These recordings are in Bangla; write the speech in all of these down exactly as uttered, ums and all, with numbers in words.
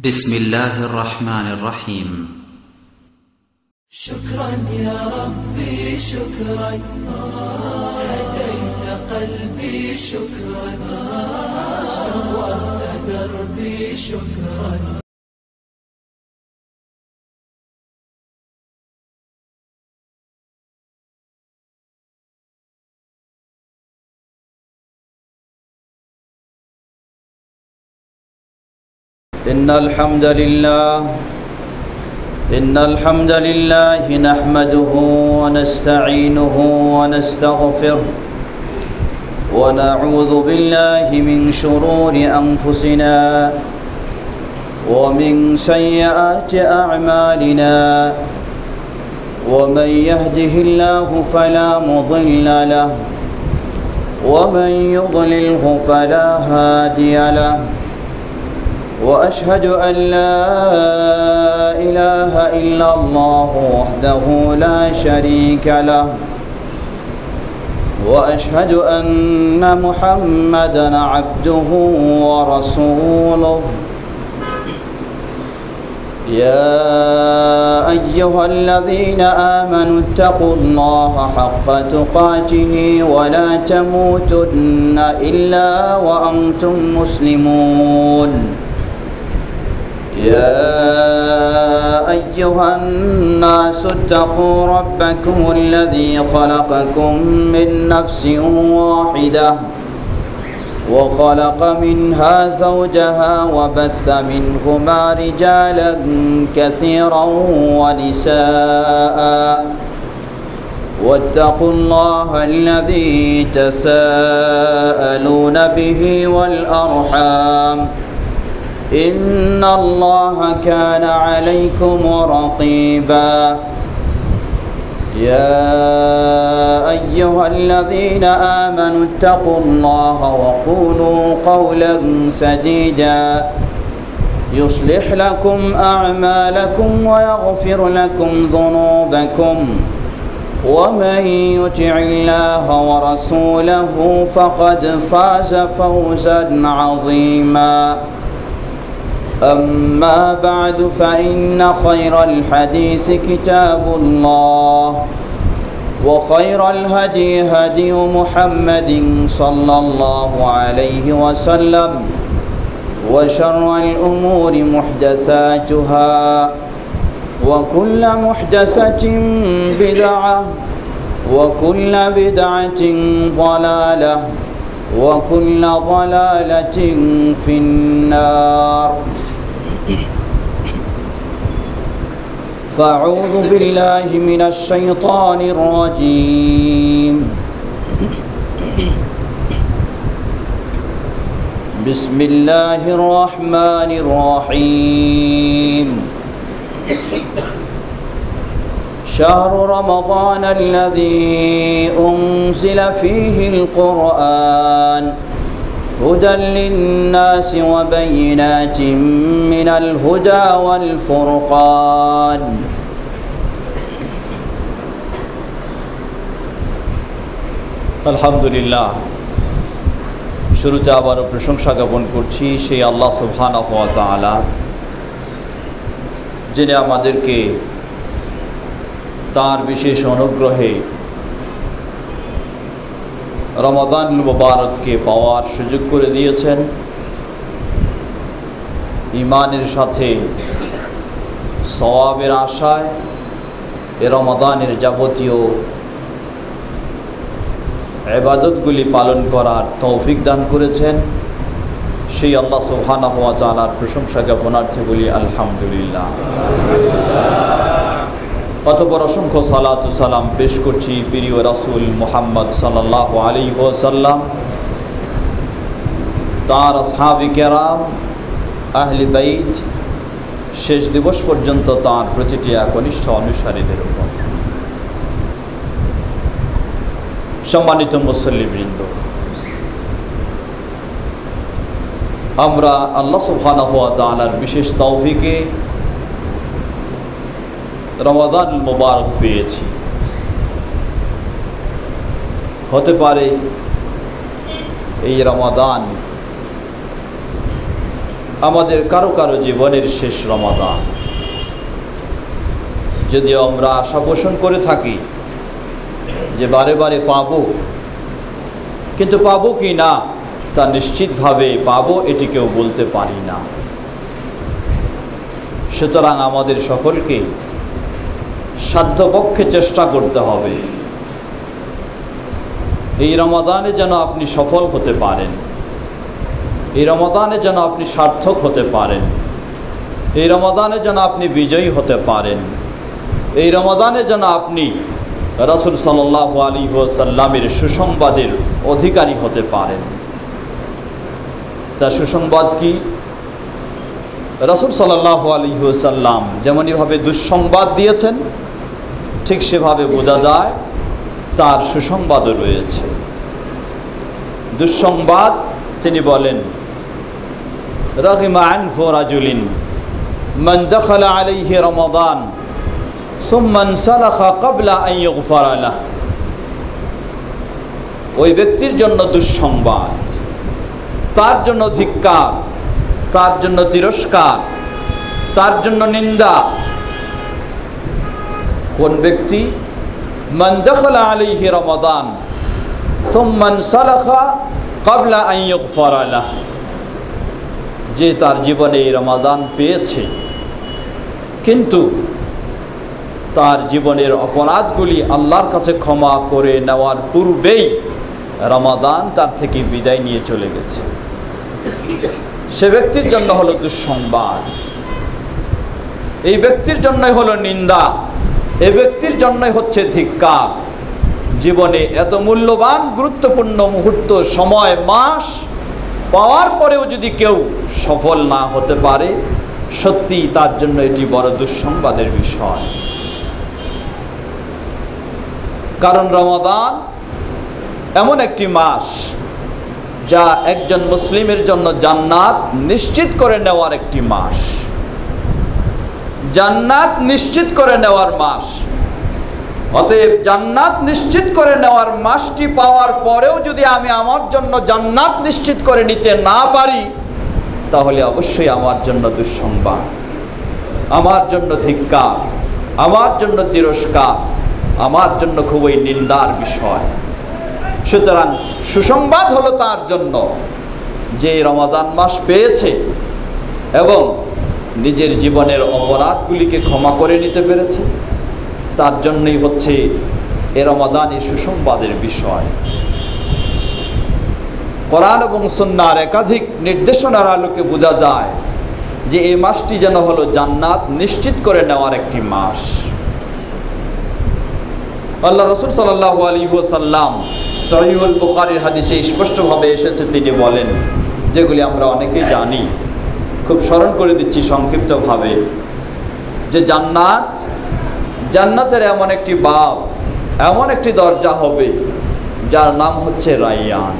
بسم الله الرحمن الرحيم. شكرا يا ربي شكرا، هديت قلبي شكرا، نورت دربي شكرا. إن الحمد لله إن الحمد لله نحمده ونستعينه ونستغفره ونعوذ بالله من شرور أنفسنا ومن سيئات أعمالنا، ومن يهده الله فلا مضل له ومن يضلله فلا هادي له، وأشهد أن لا إله إلا الله وحده لا شريك له، وأشهد أن محمدًا عبده ورسوله. يا أيها الذين آمنوا اتقوا الله حق تقاته ولا تموتن إلا وأنتم مسلمون. يا أيها الناس اتقوا ربكم الذي خلقكم من نفس واحدة وخلق منها زوجها وبث منهما رجالا كثيرا ونساء، واتقوا الله الذي تساءلون به والأرحام، إن الله كان عليكم رقيبا. يا أيها الذين آمنوا اتقوا الله وقولوا قولا سديدا يصلح لكم أعمالكم ويغفر لكم ذنوبكم، ومن يطع الله ورسوله فقد فاز فوزا عظيما. أما بعد، فإن خير الحديث كتاب الله، وخير الهدي هدي محمد صلى الله عليه وسلم، وشر الأمور محدثاتها، وكل محدثة بدعة، وكل بدعة ضلالة، وكل ضلالة في النار. فأعوذ بالله من الشيطان الرجيم. بسم الله الرحمن الرحيم. شهر رمضان الذي أنزل فيه القرآن هدى للناس وبينات من الهدى والفرقان. আলহামদুলিল্লাহ, শুরুতে আবারও প্রশংসা জ্ঞাপন করছি সেই আল্লাহ সুবহানাহু ওয়া তাআলা, যিনি আমাদেরকে তার বিশেষ অনুগ্রহে রমাদানুল মুবারককে পাওয়ার সুযোগ করে দিয়েছেন। ঈমানের সাথে সওয়াবের আশায় এ রমাদানের যাবতীয় ইবাদতগুলি পালন করার তৌফিক দান করেছেন। সেই আল্লাহ সুবহানাহু ওয়া তাআলার প্রশংসা জ্ঞাপনার্থে বলি আলহামদুলিল্লাহ। অতঃপর অসংখ্য সালাত ও সালাম পেশ করছি প্রিয় রাসূল মুহাম্মদ সাল্লাল্লাহু আলাইহি ওয়াসাল্লাম, তাঁর আসহাবে কেরাম, আহলে বাইত, শেষ দিবস পর্যন্ত তাঁর প্রতিটি একনিষ্ঠ অনুসারীদের উপর। সম্মানিত মুসল্লিবৃন্দ, আমরা আল্লাহ সুবহানাহু ওয়া তাআলার বিশেষ তৌফিকে রমাদানুল মুবারক পেয়েছি। হতে পারে এই রমাদান আমাদের কারো কারো জীবনের শেষ রমাদান। যদিও আমরা আশা পোষণ করে থাকি যে বারে বারে পাবো, কিন্তু পাবো কি না তা নিশ্চিতভাবে পাবো এটি কেউ বলতে পারি না। সুতরাং আমাদের সকলকে সাধ্যপক্ষে চেষ্টা করতে হবে এই রমাদানে যেন আপনি সফল হতে পারেন, এই রমাদানে যেন আপনি সার্থক হতে পারেন, এই রমাদানে যেন আপনি বিজয়ী হতে পারেন, এই রমাদানে যেন আপনি রাসূল সাল্লাল্লাহু আলাইহি ওয়াসাল্লামের সুসংবাদের অধিকারী হতে পারেন। তা সুসংবাদ কি? রাসূল সাল্লাল্লাহু আলাইহি ওয়াসাল্লাম যেমনইভাবে দুঃসংবাদ দিয়েছেন, ঠিক সেভাবে বোঝা যায় তার সুসংবাদও রয়েছে। দুঃসংবাদ তিনি বলেন, রাগিমা আনফু রাজুলিন মান দাখালা আলাইহি রমাদান সুম্মা ইনসালাখা ক্বাবলা আন ইগফারা লাহু। ওই ব্যক্তির জন্য দুঃসংবাদ, তার জন্য ধিক্কার, তার জন্য তিরস্কার, তার জন্য নিন্দা। কোন ব্যক্তি? মান দাখালা আলাইহি রমাদান সুম্মা ইনসালাখা ক্বাবলা আন ইগফারা লাহু, যে তার জীবনে এই রমাদান পেয়েছে কিন্তু তার জীবনের অপরাধগুলি আল্লাহর কাছে ক্ষমা করে নেওয়ার পূর্বেই রমাদান তার থেকে বিদায় নিয়ে চলে গেছে, সে ব্যক্তির জন্য হলো দুঃসংবাদ, এই ব্যক্তির জন্যই হলো নিন্দা, এই ব্যক্তির জন্যই হচ্ছে ধিক্কার। জীবনে এত মূল্যবান গুরুত্বপূর্ণ মুহূর্ত, সময়, মাস পাওয়ার পরেও যদি কেউ সফল না হতে পারে, সত্যি তার জন্য এটি বড় দুঃসংবাদের বিষয়। কারণ রমাদান এমন একটি মাস যা একজন মুসলিমের জন্য জান্নাত নিশ্চিত করে নেওয়ার একটি মাস, জান্নাত নিশ্চিত করে নেওয়ার মাস। অতএব জান্নাত নিশ্চিত করে নেওয়ার মাসটি পাওয়ার পরেও যদি আমি আমার জন্য জান্নাত নিশ্চিত করে নিতে না পারি, তাহলে অবশ্যই আমার জন্য দুঃসংবাদ, আমার জন্য ধিক্কার, আমার জন্য তিরস্কার, আমার জন্য খুবই নিন্দার বিষয়। সুতরাং সুসংবাদ হলো তার জন্য যে রমাদান মাস পেয়েছে এবং নিজের জীবনের অপরাধগুলিকে ক্ষমা করে নিতে পেরেছে, তার জন্যই হচ্ছে এ রমাদানের সুসংবাদের বিষয়। কোরআন এবং সুন্নাহর একাধিক নির্দেশনার আলোকে বোঝা যায় যে এই মাসটি যেন হলো জান্নাত নিশ্চিত করে নেওয়ার একটি মাস। আল্লাহ রাসূল সাল্লাল্লাহু আলাইহি ওয়াসাল্লাম সহিহুল বুখারীর হাদিসে স্পষ্টভাবে এসেছে, তিনি বলেন, যেগুলি আমরা অনেকেই জানি, খুব স্মরণ করে দিচ্ছি সংক্ষিপ্তভাবে, যে জান্নাত জান্নাতের এমন একটি বাব, এমন একটি দরজা হবে যার নাম হচ্ছে রায়্যান।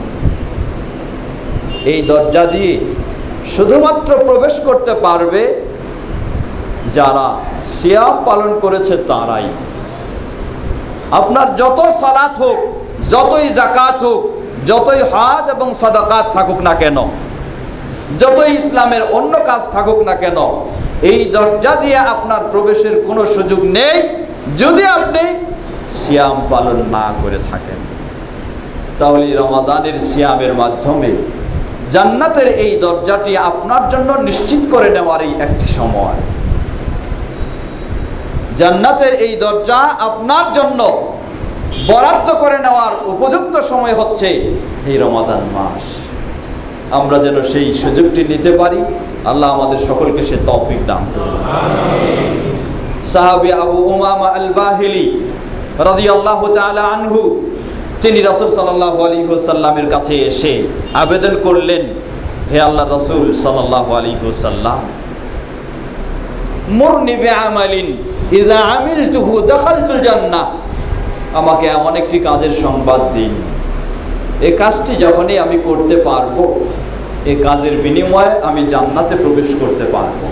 এই দরজা দিয়ে শুধুমাত্র প্রবেশ করতে পারবে যারা সিয়াম পালন করেছে তারাই। আপনার যত সালাত হোক, যতই যাকাত হোক, যতই হজ এবং সাদাকাত থাকুক না কেন, যতই ইসলামের অন্য কাজ থাকুক না কেন, এই দরজা দিয়ে আপনার প্রবেশের কোনো সুযোগ নেই যদি আপনি সিয়াম পালন না করে থাকেন। তাহলে রমাদানের সিয়ামের মাধ্যমে জান্নাতের এই দরজাটি আপনার জন্য নিশ্চিত করে নেওয়ারই একটি সময়। জান্নাতের এই দরজা আপনার জন্য বরাদ্দ করে নেওয়ার উপযুক্ত সময় হচ্ছে এই রমাদান মাস। আমরা যেন সেই সুযোগটি নিতে পারি, আল্লাহ আমাদের সকলকে সে তৌফিক দান করুন। সাহাবী আবু উমামা আল বাহিলি রাদিয়াল্লাহু তাআলা আনহু, তিনি রাসূল সাল্লাল্লাহু আলাইহি ওয়াসাল্লামের কাছে এসে আবেদন করলেন, হে আল্লাহর রাসূল সাল্লাল্লাহু আলাইহি ওয়াসাল্লাম, মুরনি বিআমালিন ইযা আমিলতুহু দাখালতুল জান্নাহ, আমাকে এমন একটি কাজের সংবাদ দিন, এই কাজটি যখনই আমি করতে পারবো, এই কাজের বিনিময়ে আমি জান্নাতে প্রবেশ করতে পারবো।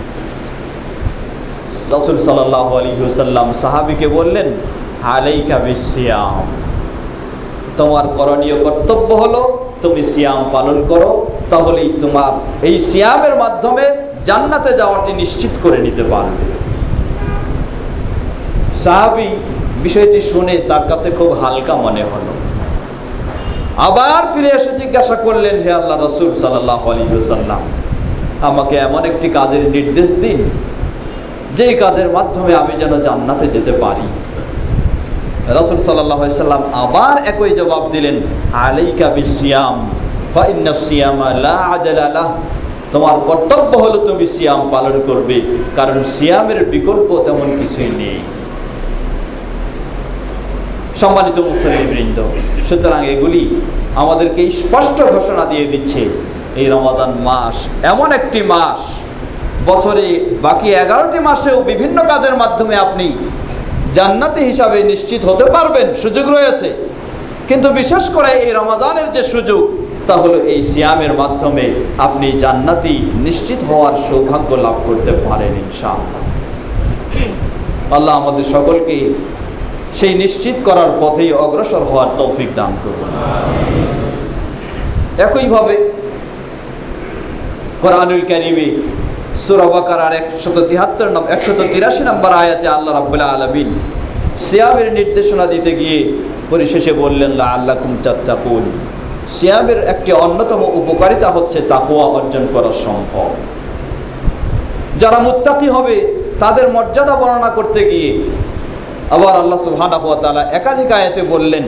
রাসূল সাল্লাল্লাহু আলাইহি ওয়াসাল্লাম সাহাবীকে বললেন, আলাইকা বিসিয়াম, তোমার করণীয় কর্তব্য হলো তুমি সিয়াম পালন করো তাহলেই তোমার এই সিয়ামের মাধ্যমে জান্নাতে যাওয়াটি নিশ্চিত করে নিতে পারবে। সাহাবী বিষয়টি শুনে তার কাছে খুব হালকা মনে হলো। আবার ফিরে এসে জিজ্ঞাসা করলেন, হে আল্লাহ রাসূল সাল্লাল্লাহু আলাইহি ওয়াসাল্লাম, আমাকে এমন একটি কাজের নির্দেশ দিন যেই কাজের মাধ্যমে আমি যেন জান্নাতে যেতে পারি। রাসূল সাল্লাল্লাহু আলাইহি ওয়াসাল্লাম আবার একই জবাব দিলেন, আলাইকা বিসিয়াম ফা ইন্নাস সিয়ামা লা আজালা লাহ। তোমার কর্তব্য হলো তুমি সিয়াম পালন করবে, কারণ সিয়ামের বিকল্প তেমন কিছুই নেই। সম্মানিত মুসলিমবৃন্দ, সুতরাং এগুলি আমাদেরকে স্পষ্ট ঘোষণা দিয়ে দিচ্ছে এই রমাদান মাস এমন একটি মাস, বছরে বাকি এগারোটি মাসেও বিভিন্ন কাজের মাধ্যমে আপনি জান্নাতি হিসাবে নিশ্চিত হতে পারবেন, সুযোগ রয়েছে। কিন্তু বিশেষ করে এই রমাদানের যে সুযোগ, তা হলো এই সিয়ামের মাধ্যমে আপনি জান্নাতি নিশ্চিত হওয়ার সৌভাগ্য লাভ করতে পারেন ইনশাআল্লাহ। আল্লাহ আমাদের সকলকে সেই নিশ্চিত করার পথেই অগ্রসর হওয়ার তৌফিক দান করুন। একইভাবে কোরআনুল কারীমে সূরা বাকারার একশত তিহাত্তর নম্বর একশত তিরাশি নম্বর আয়াতে আল্লাহ রাব্বুল আলামিন সিয়ামের নির্দেশনা দিতে গিয়ে পরিশেষে বললেন, লাআল্লাকুম তাত্তাকুন। সিয়ামের একটি অন্যতম উপকারিতা হচ্ছে তাকওয়া অর্জন করা সম্ভব। যারা মুত্তাকি হবে তাদের মর্যাদা বর্ণনা করতে গিয়ে আবার আল্লাহ সুবহানাহু ওয়া তাআলা একাধিক আয়াতে বললেন,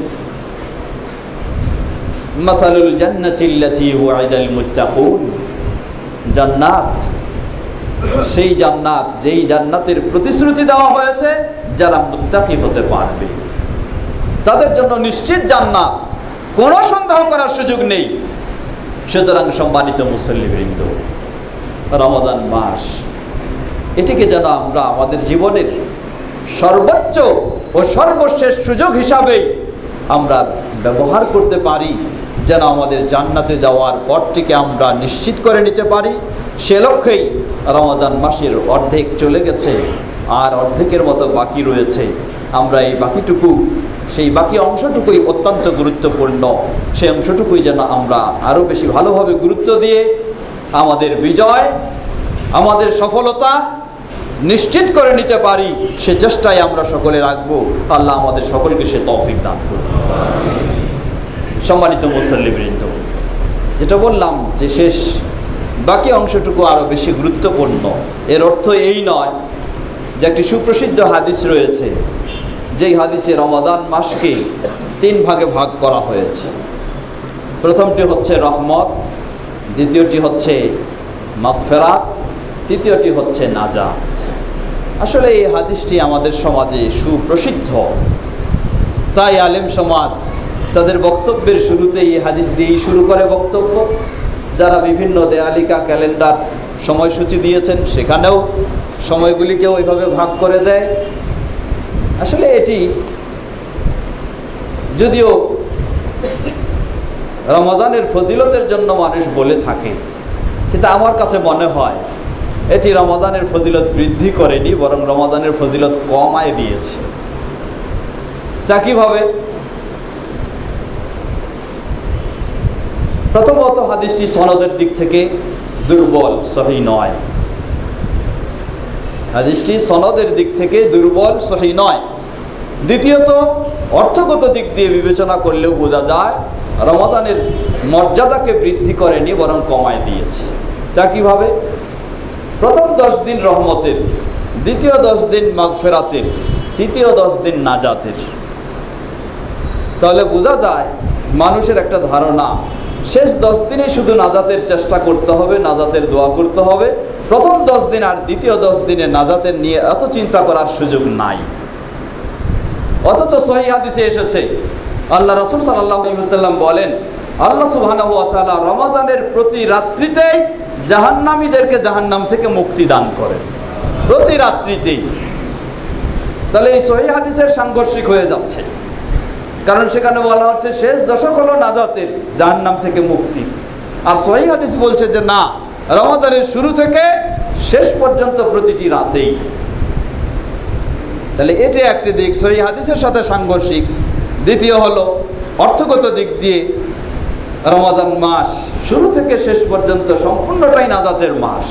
মাসালুল জান্নাতিল্লাতী ওয়াইদাল মুত্তাকুন। জান্নাত সেই জান্নাত যেই জান্নাতের প্রতিশ্রুতি দেওয়া হয়েছে যারা মুত্তাকি হতে পারবে, তাদের জন্য নিশ্চিত জান্নাত, কোনো সন্দেহ করার সুযোগ নেই। সুতরাং সম্মানিত মুসল্লিবৃন্দ, রমাদান মাস এটিকে যেন আমরা আমাদের জীবনের সর্বোচ্চ ও সর্বশেষ সুযোগ হিসাবে আমরা ব্যবহার করতে পারি, যেন আমাদের জান্নাতে যাওয়ার পথটিকে আমরা নিশ্চিত করে নিতে পারি। সে লক্ষ্যেই রমাদান মাসের অর্ধেক চলে গেছে, আর অর্ধেকের মতো বাকি রয়েছে। আমরা এই বাকিটুকু, সেই বাকি অংশটুকুই অত্যন্ত গুরুত্বপূর্ণ। সেই অংশটুকুই যেন আমরা আরও বেশি ভালোভাবে গুরুত্ব দিয়ে আমাদের বিজয়, আমাদের সফলতা নিশ্চিত করে নিতে পারি, সে চেষ্টায় আমরা সকলে রাখবো। আল্লাহ আমাদের সকলকে সে তৌফিক দান করুন। সম্মানিত মুসল্লিবৃন্দ, যেটা বললাম যে শেষ বাকি অংশটুকু আরও বেশি গুরুত্বপূর্ণ, এর অর্থ এই নয় যে একটি সুপ্রসিদ্ধ হাদিস রয়েছে, যেই হাদিসে রমাদান মাসকে তিন ভাগে ভাগ করা হয়েছে। প্রথমটি হচ্ছে রহমত, দ্বিতীয়টি হচ্ছে মাগফিরাত, তৃতীয়টি হচ্ছে নাজাত। আসলে এই হাদিসটি আমাদের সমাজে সুপ্রসিদ্ধ, তাই আলেম সমাজ তাদের বক্তব্যের শুরুতে এই হাদিস দিয়েই শুরু করে বক্তব্য। যারা বিভিন্ন দেয়ালিকা ক্যালেন্ডার সময়সূচি দিয়েছেন সেখানেও সময়গুলিকেও এইভাবে ভাগ করে দেয়। আসলে এটি যদিও রমাদানের ফজিলতের জন্য মানুষ বলে থাকে, কিন্তু আমার কাছে মনে হয় এটি রমাদানের ফজিলত বৃদ্ধি করেনি, বরং রমাদানের ফজিলত কমায় দিয়েছে। তা কিভাবে? প্রথমত হাদিসটি সনদের দিক থেকে দুর্বল, সহিহ নয়। হাদিসটি সনদের দিক থেকে দুর্বল, সহিহ নয়। দ্বিতীয়ত অর্থগত দিক দিয়ে বিবেচনা করলেও বোঝা যায় রমাদানের মর্যাদাকে বৃদ্ধি করেনি, বরং কমায় দিয়েছে। তা কিভাবে? প্রথম দশ দিন রহমতের, দ্বিতীয় দশ দিন মাগফিরাতের, তৃতীয় দশ দিন নাজাতের। তাহলে বোঝা যায় মানুষের একটা ধারণা শেষ দশ দিনে শুধু নাজাতের চেষ্টা করতে হবে, নাজাতের দোয়া করতে হবে। প্রথম দশ দিন আর দ্বিতীয় দশ দিনে নাজাতের নিয়ে এত চিন্তা করার সুযোগ নাই। অথচ সহিহ হাদিসে এসেছে আল্লাহ রাসূল সাল্লাল্লাহু আলাইহি ওয়াসাল্লাম বলেন, আল্লাহ সুবহানাহু ওয়া তাআলা রমাদানের প্রতি রাত্রিতেই জাহান্নামীদেরকে জাহান্নাম থেকে মুক্তি দান করেন, প্রতি রাত্রিতেই। তাহলে এই সহিহ হাদিসের সাংঘর্ষিক হয়ে যাচ্ছে, কারণ সেখানে বলা হচ্ছে শেষ দশক হলো নাজাতের, জাহান্নাম থেকে মুক্তি। আর সহিহ হাদিস বলছে যে না, রমাদানের শুরু থেকে শেষ পর্যন্ত প্রতিটি রাতেই। তাহলে এটি একটি দিক সহিহ হাদিসের সাথে সাংঘর্ষিক। দ্বিতীয় হলো অর্থগত দিক দিয়ে রমাদান মাস শুরু থেকে শেষ পর্যন্ত সম্পূর্ণটাই নাজাতের মাস।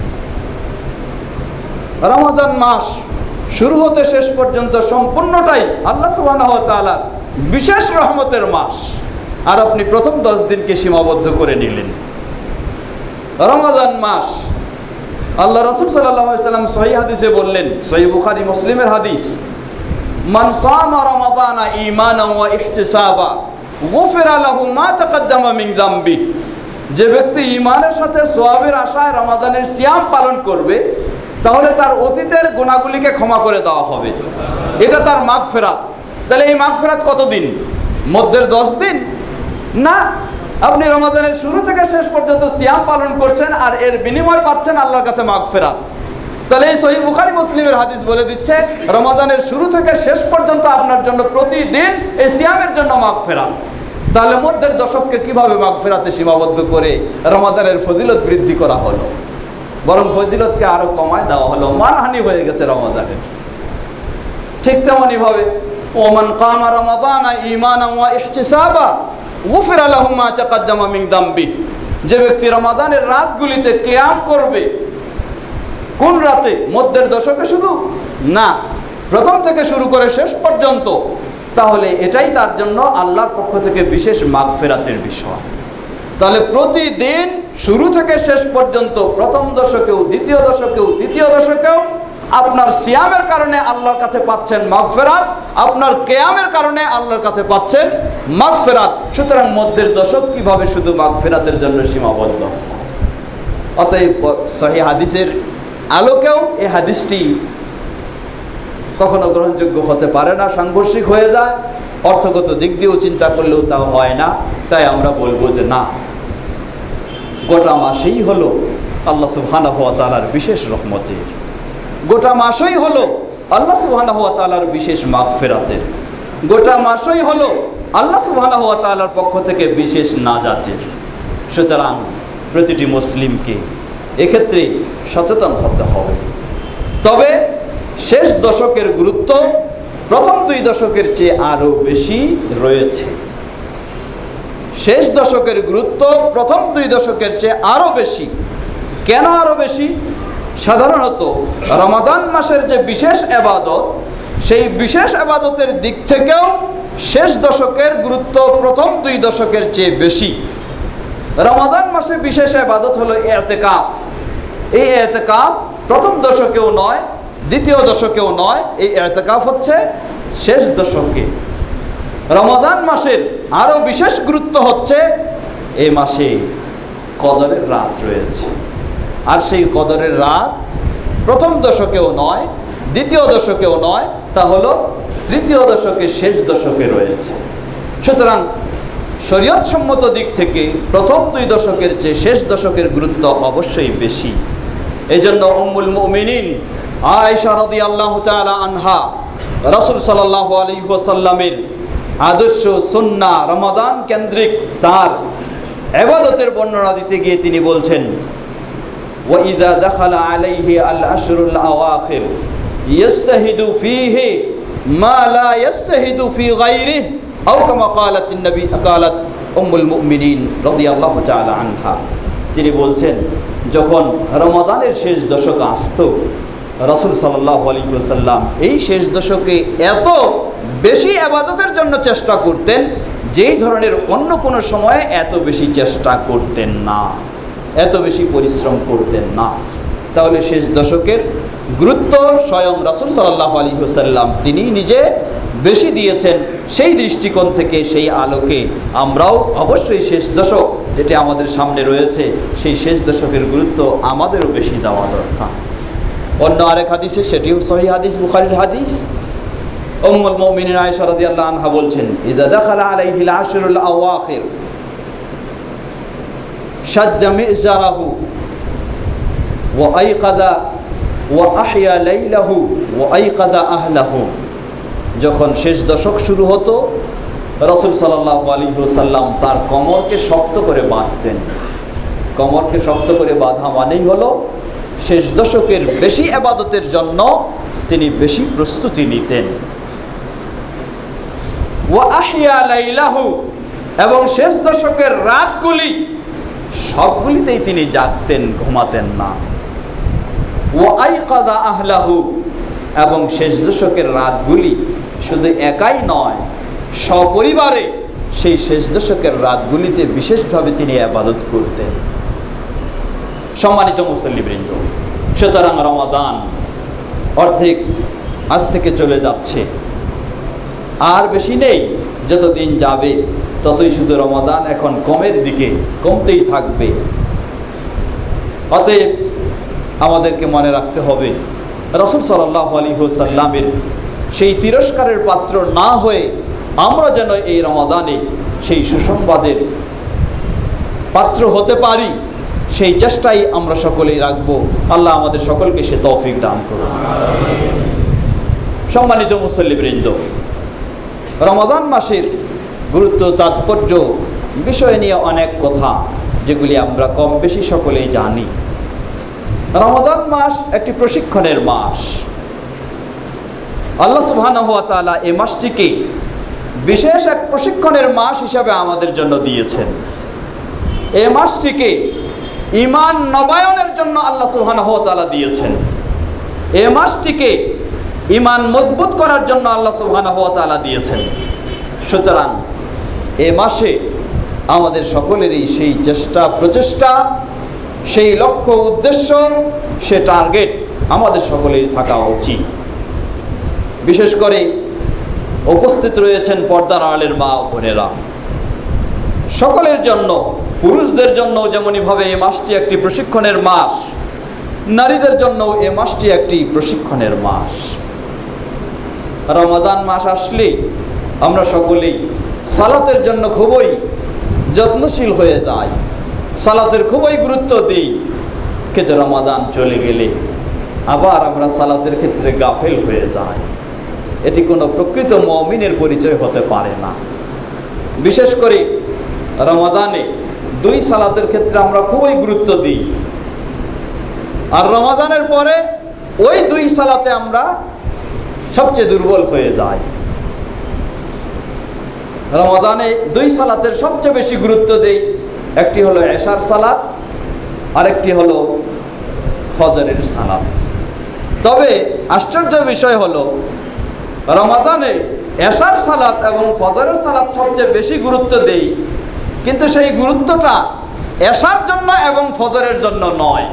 রমাদান মাস শুরু হতে শেষ পর্যন্ত সম্পূর্ণটাই আল্লাহ সুবহানাহু ওয়া তাআলার বিশেষ রহমতের মাস। আর আপনি প্রথম দশ দিনকে সীমাবদ্ধ করে নিলেন। রমাদান মাস আল্লাহ রাসূল সাল্লাল্লাহু আলাইহি সাল্লাম সহিহ হাদিসে বললেন, সহিহ বুখারী মুসলিমের হাদিস, মান সামা রমাদানা ঈমানান ওয়া ইহতিসাবা গুফিরা লাহু মা তাকাদ্দামা মিন যামবি। যে ব্যক্তি ঈমানের সাথে সওয়াবের আশায় রমাদানের সিয়াম পালন করবে, তাহলে তার অতীতের গুনাহগুলিকে ক্ষমা করে দেওয়া হবে। এটা তার মাগফিরাত। তাহলে এই মাগফিরাত কতদিন? মধ্যের দশ দিন না, আপনি রমাদানের শুরু থেকে শেষ পর্যন্ত সিয়াম পালন করছেন আর এর বিনিময় পাচ্ছেন আল্লাহর কাছে মাগফিরাত। তাহলে এই সহিহ বুখারী মুসলিমের হাদিস বলে দিচ্ছে রমাদানের শুরু থেকে শেষ পর্যন্ত আপনার জন্য প্রতিদিন এই সিয়ামের জন্য মাগফিরাত। তাহলে মধ্যের দশককে কিভাবে মাগফিরাতে সীমাবদ্ধ করে রমাদানের ফজিলত বৃদ্ধি করা হলো? বরং ফজিলতকে আরো কমায় দেওয়া হলো, মানহানি হয়ে গেছে রমাদানের। ঠিক তেমনি ভাবে ওমান কামা রমাদানা ঈমানান ওয়া ইহতিসাবা গুফিরা লাহু মা তাকাদ্দামা মিন যামবি। যে ব্যক্তি রমাদানের রাতগুলিতে কিয়াম করবে, কোন রাতে? মধ্যের দশকে শুধু না, প্রথম থেকে শুরু করে শেষ পর্যন্ত, তাহলে এটাই তার জন্য আল্লাহর পক্ষ থেকে বিশেষ মাগফিরাতের বিষয়। তাহলে প্রতিদিন শুরু থেকে শেষ পর্যন্ত, প্রথম দশকেও, দ্বিতীয় দশকেও, তৃতীয় দশকেও আপনার সিয়ামের কারণে আল্লাহর কাছে পাচ্ছেন মাগফিরাত, আপনার কিয়ামের কারণে আল্লাহর কাছে পাচ্ছেন মাগফিরাত। সুতরাং মধ্যের দশক কিভাবে শুধু মাগফিরাতের জন্য সীমাবদ্ধ? অতএব সহিহ হাদিসের আলোকেও এই হাদিসটি কখনো গ্রহণযোগ্য হতে পারে না, সাংঘর্ষিক হয়ে যায়। অর্থগত দিক দিয়েও চিন্তা করলেও তা হয় না। তাই আমরা বলবো যে না, গোটা মাসেই হলো আল্লাহ সুবহানাহু ওয়া তাআলার বিশেষ রহমতের, গোটা মাসই হলো আল্লাহ সুবহানাহু ওয়া তাআলার বিশেষ মাগফিরাতের, গোটা মাসই হলো আল্লাহ সুবহানাহু ওয়া তাআলার পক্ষ থেকে বিশেষ নাজাতের। সুতরাং প্রতিটি মুসলিমকে এক্ষেত্রে সচেতন হতে হবে। তবে শেষ দশকের গুরুত্ব প্রথম দুই দশকের চেয়ে আরো বেশি রয়েছে। শেষ দশকের গুরুত্ব প্রথম দুই দশকের চেয়ে আরো বেশি। কেন আরো বেশি? সাধারণত রমাদান মাসের যে বিশেষ ইবাদত, সেই বিশেষ ইবাদতের দিক থেকেও শেষ দশকের গুরুত্ব প্রথম দুই দশকের চেয়ে বেশি। রমাদান মাসে বিশেষ ইবাদত হলো ইতিকাফ। এই ইতিকাফ প্রথম দশকেও নয়, দ্বিতীয় দশকেও নয়, এই ইতিকাফ হচ্ছে শেষ দশকে। রমাদান মাসের আরো বিশেষ গুরুত্ব হচ্ছে এই মাসে কদরের রাত রয়েছে। আর সেই কদরের রাত প্রথম দশকেও নয়, দ্বিতীয় দশকেও নয়, তা হলো তৃতীয় দশকের শেষ দশকে রয়েছে। সুতরাং শরীয়ত সম্মত দিক থেকে প্রথম দুই দশকের চেয়ে শেষ দশকের গুরুত্ব অবশ্যই বেশি। এই জন্য উম্মুল মুমিনিন আয়েশা রাদিয়াল্লাহু তাআলা আনহা রাসূল সাল্লাল্লাহু আলাইহি ওয়াসাল্লামের আদর্শ সুন্নাহ রমাদান কেন্দ্রিক তার ইবাদতের বর্ণনা দিতে গিয়ে তিনি বলছেন, ওয়া ইযা দাখালা আলাইহি আল আশরুল আওয়াখির ইস্তাহিদু ফীহি মা লা ইস্তাহিদু ফী গায়রিহি আও কামা ক্বালাত নবী ক্বালাত উম্মুল মুমিনিন রাদিয়াল্লাহু তাআলা আনহা। তিনি বলছেন, যখন রমাদানের শেষ দশক আসত, রাসূল সাল্লাল্লাহু আলাইহি ওয়াসাল্লাম এই শেষ দশকে এত বেশি ইবাদতের জন্য চেষ্টা করতেন, যেই ধরনের অন্য কোনো সময়ে এত বেশি চেষ্টা করতেন না, এত বেশি পরিশ্রম করতেন না। তাহলে শেষ দশকের গুরুত্ব স্বয়ং রাসূল সাল্লাল্লাহু আলাইহি ওয়াসাল্লাম তিনি নিজে বেশি দিয়েছেন। সেই দৃষ্টিকোণ থেকে, সেই আলোকে আমরাও অবশ্যই শেষ দশক যেটি আমাদের সামনে রয়েছে, সেই শেষ দশকের গুরুত্ব আমাদেরও বেশি দেওয়া দরকার। অন্য আরেক হাদিসে, সেটিও সহিহ হাদিস, বুখারীর হাদিস, উম্মুল মুমিনিন আয়েশা রাদিয়াল্লাহু আনহা বলছেন, ইযা দাখালা আলাইহিল আশরুল আওয়াখির শাজ্জা মিজারাহু ওয়া আইকাদা ওয়া আহইয়া লাইলাহু ওয়া আইকাদা আহলাহু। যখন শেষ দশক শুরু হতো, রাসূল সাল্লাল্লাহু আলাইহি ওয়াসাল্লাম তার কোমরকে শক্ত করে বাঁধতেন। কোমরকে শক্ত করে বাঁধা মানেই হলো শেষ দশকের বেশি ইবাদতের জন্য তিনি বেশি প্রস্তুতি নিতেন। ওয়া আহইয়া লাইলাহু, এবং শেষ দশকের রাতগুলি সবগুলিতেই তিনি জাগতেন, ঘুমাতেন না। ওয়া আইকাযা আহলাহু, এবং শেষ দশকের রাতগুলি শুধু একাই নয়, সপরিবারে সেই শেষ দশকের রাতগুলিতে বিশেষভাবে তিনি ইবাদত করতেন। সম্মানিত মুসল্লিবৃন্দ, সুতরাং রমাদান অর্ধেক আজ থেকে চলে যাচ্ছে, আর বেশি নেই। যতদিন যাবে ততই শুধু রমাদান এখন কমের দিকে, কমতেই থাকবে। অতএব আমাদেরকে মনে রাখতে হবে রাসূল সাল্লাল্লাহু আলাইহি ওয়াসাল্লামের সেই তিরস্কারের পাত্র না হয়ে আমরা যেন এই রমাদানে সেই সুসংবাদের পাত্র হতে পারি, সেই চেষ্টাই আমরা সকলেই রাখবো। আল্লাহ আমাদের সকলকে সে তৌফিক দান করুন। সম্মানিত মুসল্লিবৃন্দ, রমাদান মাসের গুরুত্ব, তাৎপর্য বিষয় নিয়ে অনেক কথা, যেগুলি আমরা কম বেশি সকলেই জানি। রমাদান মাস একটি প্রশিক্ষণের মাস। আল্লাহ সুবহানাহু ওয়া তাআলা এই মাসটিকে বিশেষ এক প্রশিক্ষণের মাস হিসাবে আমাদের জন্য দিয়েছেন। এই মাসটিকে ঈমান নবায়নের জন্য আল্লাহ সুবহানাহু ওয়া তাআলা দিয়েছেন। এই মাসটিকে ঈমান মজবুত করার জন্য আল্লাহ সুবহানাহু ওয়া তাআলা দিয়েছেন। সুতরাং এই মাসে আমাদের সকলেরই সেই চেষ্টা, প্রচেষ্টা, সেই লক্ষ্য, উদ্দেশ্য, সে টার্গেট আমাদের সকলেরই থাকা উচিত। বিশেষ করে উপস্থিত রয়েছেন পর্দার আড়ালের মা ও বোনেরা, সকলের জন্য, পুরুষদের জন্য যেমনইভাবে এই মাসটি একটি প্রশিক্ষণের মাস, নারীদের জন্য এই মাসটি একটি প্রশিক্ষণের মাস। রমাদান মাস আসলে আমরা সকলেই সালাতের জন্য খুবই যত্নশীল হয়ে যাই, সালাতের খুবই গুরুত্ব দিই। কিন্তু রমাদান চলে গেলে আবার আমরা সালাতের ক্ষেত্রে গাফেল হয়ে যাই। এটি কোনো প্রকৃত মুমিনের পরিচয় হতে পারে না। বিশেষ করে রমাদানে দুই সালাতের ক্ষেত্রে আমরা খুবই গুরুত্ব দিই, আর রমাদানের পরে ওই দুই সালাতে আমরা সবচেয়ে দুর্বল হয়ে যাই। রমাদানে দুই সালাতের সবচেয়ে বেশি গুরুত্ব দেই, একটি হলো এশার সালাত, আরেকটি হলো ফজরের সালাত। তবে আশ্চর্য বিষয় হলো রমাদানে এশার সালাত এবং ফজরের সালাত সবচেয়ে বেশি গুরুত্ব দেই, কিন্তু সেই গুরুত্বটা এশার জন্য এবং ফজরের জন্য নয়।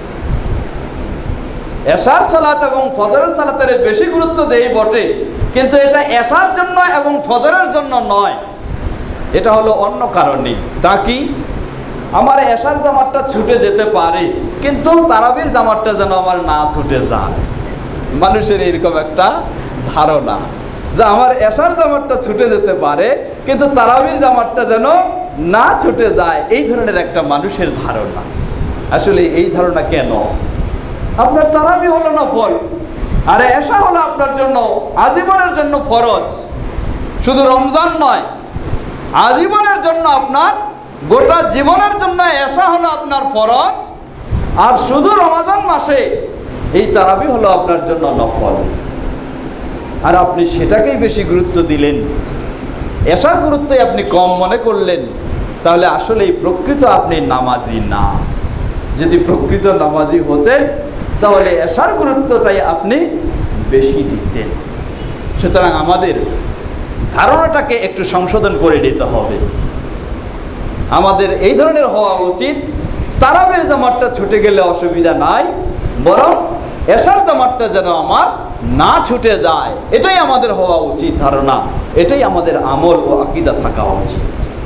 এশার সালাত এবং ফজরের সালাতের বেশি গুরুত্ব দেই বটে, কিন্তু এটা এশার জন্য এবং ফজরের জন্য নয়। এটা হলো অন্য কারণে। তা কি? আমার এশার জামাতটা ছুটে যেতে পারে, কিন্তু তারাবির জামাতটা যেন আমার না ছুটে যায়। মানুষের এরকম একটা ধারণা যে আমার এশার জামাতটা ছুটে যেতে পারে, কিন্তু তারাবির জামাতটা যেন না ছুটে যায়। এই ধরনের একটা মানুষের ধারণা। আসলে এই ধারণা কেন? আপনার তারাবি হলো নফল, আর এশা হলো আপনার জন্য আজীবনের জন্য ফরজ। শুধু রমজান নয়, আজীবনের জন্য, আপনার গোটা জীবনের জন্য এশা হলো আপনার ফরজ, আর শুধু রমজান মাসে এই তারাবি হলো আপনার জন্য নফল। আর আপনি সেটাকেই বেশি গুরুত্ব দিলেন, এশার গুরুত্বই আপনি কম মনে করলেন। তাহলে আসলে এই প্রকৃত আপনি নামাজি না। যদি প্রকৃত নামাজি হতেন তাহলে এশার গুরুত্বটাই আপনি বেশি দিতেন। সুতরাং আমাদের ধারণাটাকে একটু সংশোধন করে নিতে হবে। আমাদের এই ধরনের হওয়া উচিত, তারাবির জামাতটা ছুটে গেলে অসুবিধা নাই, বরং এশার জামাতটা যেন আমার না ছুটে যায়, এটাই আমাদের হওয়া উচিত ধারণা, এটাই আমাদের আমল ও আকীদা থাকা উচিত।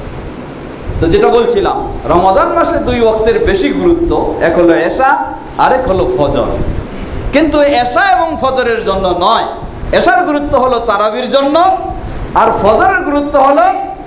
তো যেটা বলছিলাম, রমাদান মাসে দুই ওয়াক্তের বেশি গুরুত্ব, এক হলো এশা, আরেক হলো ফজর। কিন্তু এশা এবং ফজরের জন্য নয়, এশার গুরুত্ব হলো তারাবির জন্য, আর ফজরের গুরুত্ব হলো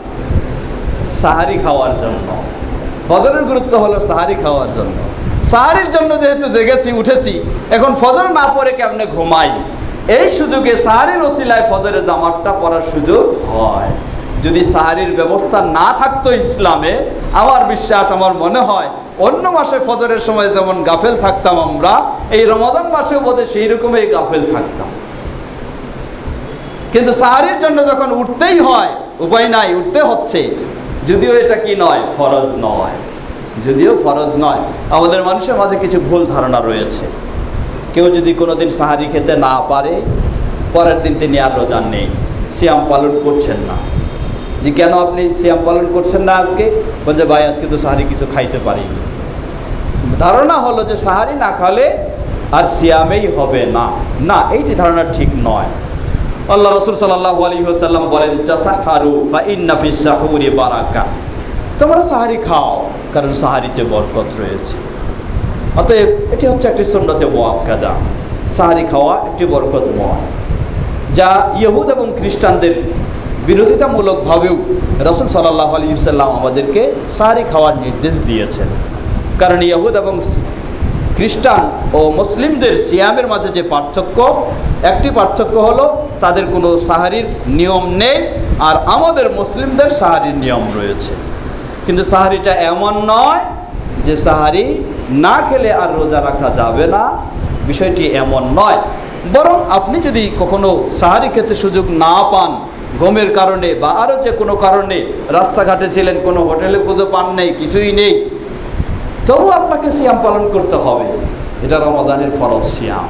সাহারি খাওয়ার জন্য। ফজরের গুরুত্ব হলো সাহারি খাওয়ার জন্য। সাহারির জন্য যেহেতু জেগেছি, উঠেছি, এখন ফজর না পড়ে কেমনে ঘুমাই, এই সুযোগে সাহারির ওসিলায় ফজরের জামাতটা পড়ার সুযোগ হয়। যদি সাহারির ব্যবস্থা না থাকতো ইসলামে, আমার বিশ্বাস, আমার মনে হয় অন্য মাসে ফজরের সময় যেমন গাফেল থাকতাম আমরা, এই রমাদান মাসেও বোধহয় সেই রকমই গাফেল থাকতাম। কিন্তু সাহারির জন্য যখন উঠতেই হয়, উপায় নাই, উঠতে হচ্ছে, যদিও এটা কি নয়, ফরজ নয়, যদিও ফরজ নয়। আমাদের মানুষের মাঝে কিছু ভুল ধারণা রয়েছে। কেউ যদি কোনোদিন সাহারি খেতে না পারে, পরের দিন তিনি আর রোজা নেই, সিয়াম পালন করছেন না। যে কেন আপনি সিয়াম পালন করছেন না আজকে? বলছে ভাই আজকে তো সাহারি কিছু খাইতে পারিনি। ধারণা হলো যে সাহারি না খালে আর সিয়ামেই হবে না। না, এইটি ধারণা ঠিক নয়। আল্লাহ রাসূল সাল্লাল্লাহু আলাইহি ওয়াসাল্লাম বলেন, তাসাহহারু ফা ইন্না ফিস সাহুরি বারাকা। তোমরা সাহারি খাও, কারণ সাহারিতে বরকত রয়েছে। অতএব এটি হচ্ছে একটি সুন্নতে মুআক্কাদা। সাহারি খাওয়া একটি বরকতময়, যা ইহুদ এবং খ্রিস্টানদের বিরোধিতামূলকভাবেও রাসূল সাল্লাল্লাহু আলাইহি ওয়াসাল্লাম আমাদেরকে সাহারি খাওয়ার নির্দেশ দিয়েছেন। কারণ ইহুদ এবং খ্রিস্টান ও মুসলিমদের সিয়ামের মাঝে যে পার্থক্য, একটি পার্থক্য হলো তাদের কোনো সাহারির নিয়ম নেই, আর আমাদের মুসলিমদের সাহারির নিয়ম রয়েছে। কিন্তু সাহারিটা এমন নয় যে সাহারি না খেলে আর রোজা রাখা যাবে না, বিষয়টি এমন নয়। বরং আপনি যদি কখনো সাহারি খেতে সুযোগ না পান, ঘুমের কারণে বা আরও যে কোনো কারণে, রাস্তাঘাটে ছিলেন, কোনো হোটেলে খুঁজে পান নেই, কিছুই নেই, তবু আপনাকে সিয়াম পালন করতে হবে। এটা রমাদানের ফরজ সিয়াম।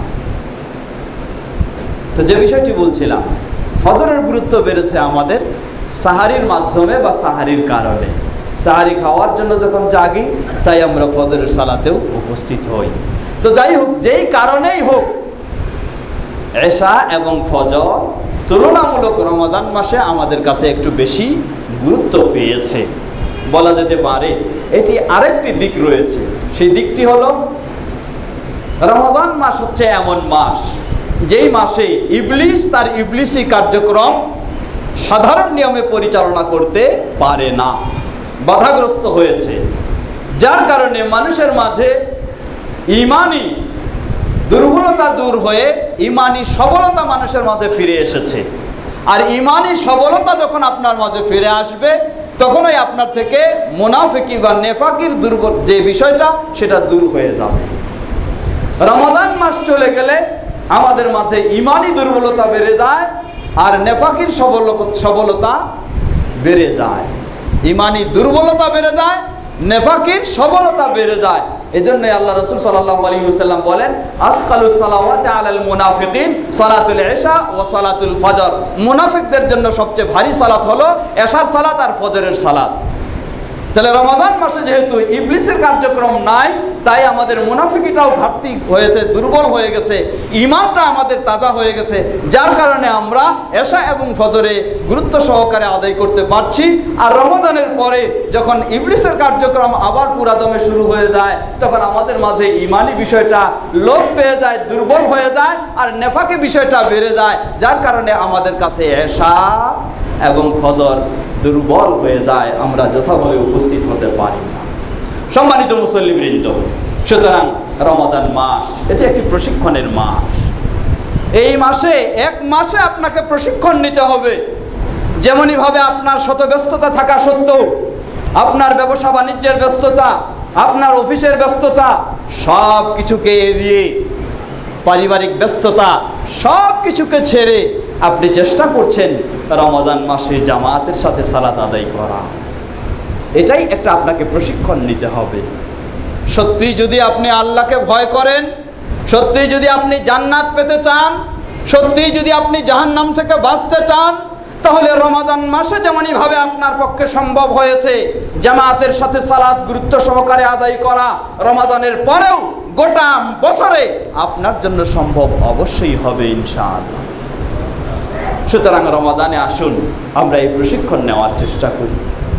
তো যে বিষয়টি বলছিলাম, ফজরের গুরুত্ব বেড়েছে আমাদের সাহারির মাধ্যমে বা সাহারির কারণে। সাহারি খাওয়ার জন্য যখন জাগি, তাই আমরা ফজরের সালাতেও উপস্থিত হই। তো যাই হোক, যেই কারণেই হোক, এশা এবং ফজর তুলনামূলক রমাদান মাসে আমাদের কাছে একটু বেশি গুরুত্ব পেয়েছে বলা যেতে পারে। এটি আরেকটি দিক রয়েছে। সেই দিকটি হলো, রমাদান মাস হচ্ছে এমন মাস যেই মাসে ইবলিস তার ইবলিসি কার্যক্রম সাধারণ নিয়মে পরিচালনা করতে পারে না, বাধাগ্রস্ত হয়েছে। যার কারণে মানুষের মাঝে ইমানি দুর্বলতা দূর হয়ে ইমানি সবলতা মানুষের মাঝে ফিরে এসেছে। আর ইমানি সবলতা যখন আপনার মাঝে ফিরে আসবে, তখনই আপনার থেকে মুনাফিকি বা নেফাকির দুর্বল যে বিষয়টা, সেটা দূর হয়ে যাবে। রমাদান মাস চলে গেলে আমাদের মাঝে ইমানি দুর্বলতা বেড়ে যায়, আর নেফাকির সবল সবলতা বেড়ে যায়। ইমানি দুর্বলতা বেড়ে যায়, নেফাকির সবলতা বেড়ে যায়। এজন্য আল্লাহ রাসূল সাল্লাল্লাহু আলাইহি ওয়াসাল্লাম বলেন, আসকালুস সালাওয়াতি আলাল মুনাফিকিন সালাতুল ইশা ওয়া সালাতুল ফজর। মুনাফিকদের জন্য সবচেয়ে ভারী সালাত হলো এশার সালাত আর ফজরের সালাত। তাহলে রমাদান মাসে যেহেতু ইবলিসের কার্যক্রম নাই, তাই আমাদের মুনাফিকিটাও ঘাটতি হয়েছে, দুর্বল হয়ে গেছে, ইমানটা আমাদের তাজা হয়ে গেছে। যার কারণে আমরা এশা এবং ফজরে গুরুত্ব সহকারে আদায় করতে পারছি। আর রমাদানের পরে যখন ইবলিসের কার্যক্রম আবার পুরাদমে শুরু হয়ে যায়, তখন আমাদের মাঝে ইমানি বিষয়টা লোপ পেয়ে যায়, দুর্বল হয়ে যায়, আর নেফাকি বিষয়টা বেড়ে যায়। যার কারণে আমাদের কাছে এশা এবং ফজর দুর্বল হয়ে যায়, আমরা যথাভাবে উপস্থিত হতে পারি না। সম্মানিত মুসল্লিবৃন্দ, সুতরাং রমাদান মাস এটি একটি প্রশিক্ষণের মাস। এই মাসে এক মাসে আপনাকে প্রশিক্ষণ নিতে হবে। যেমনইভাবে আপনার শত ব্যস্ততা থাকা সত্ত্বেও, আপনার ব্যবসা বাণিজ্যের ব্যস্ততা, আপনার অফিসের ব্যস্ততা, সব কিছুকে এড়িয়ে, পারিবারিক ব্যস্ততা, সব কিছুকে ছেড়ে আপনি চেষ্টা করছেন রমাদান মাসে জামাতের সাথে সালাত আদায় করা। এটাই একটা আপনাকে প্রশিক্ষণ নিতে হবে। সত্যি যদি আপনি আল্লাহকে ভয় করেন, সত্যি যদি আপনি জান্নাত পেতে চান, সত্যি যদি আপনি জাহান্নাম থেকে বাঁচতে চান, তাহলে রমাদান মাসে যেমনইভাবে আপনার পক্ষে সম্ভব হয়েছে জামাতের সাথে সালাত গুরুত্ব সহকারে আদায় করা, রমাদানের পরেও গোটা বছরে আপনার জন্য সম্ভব অবশ্যই হবে ইনশাআল্লাহ। সুতরাং রমাদানে আসুন আমরা এই প্রশিক্ষণ নেওয়ার চেষ্টা করি।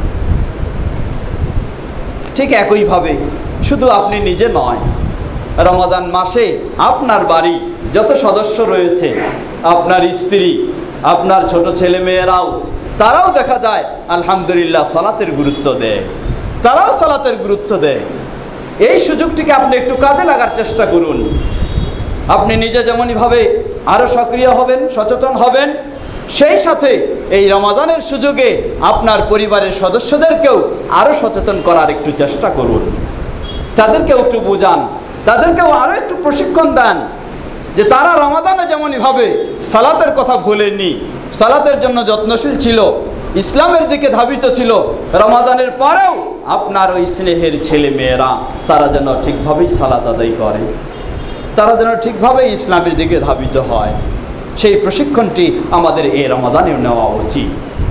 ঠিক একইভাবে শুধু আপনি নিজে নয়, রমাদান মাসে আপনার বাড়ি যত সদস্য রয়েছে, আপনার স্ত্রী, আপনার ছোট ছেলে মেয়েরাও, তারাও দেখা যায় আলহামদুলিল্লাহ সালাতের গুরুত্ব দেয়, তারাও সালাতের গুরুত্ব দেয়। এই সুযোগটিকে আপনি একটু কাজে লাগার চেষ্টা করুন। আপনি নিজে যেমনইভাবে আরও সক্রিয় হবেন, সচেতন হবেন, সেই সাথে এই রমাদানের সুযোগে আপনার পরিবারের সদস্যদেরকেও আরও সচেতন করার একটু চেষ্টা করুন। তাদেরকেও একটু বোঝান, তাদেরকেও আরও একটু প্রশিক্ষণ দেন যে তারা রমাদানে যেমনইভাবে সালাতের কথা ভুলেননি, সালাতের জন্য যত্নশীল ছিল, ইসলামের দিকে ধাবিত ছিল, রমাদানের পরেও আপনার ওই স্নেহের ছেলে মেয়েরা তারা যেন ঠিকভাবেই সালাত আদায় করে, তারা যেন ঠিকভাবেই ইসলামের দিকে ধাবিত হয়। সেই প্রশিক্ষণটি আমাদের এই রমাদানেও নেওয়া উচিত।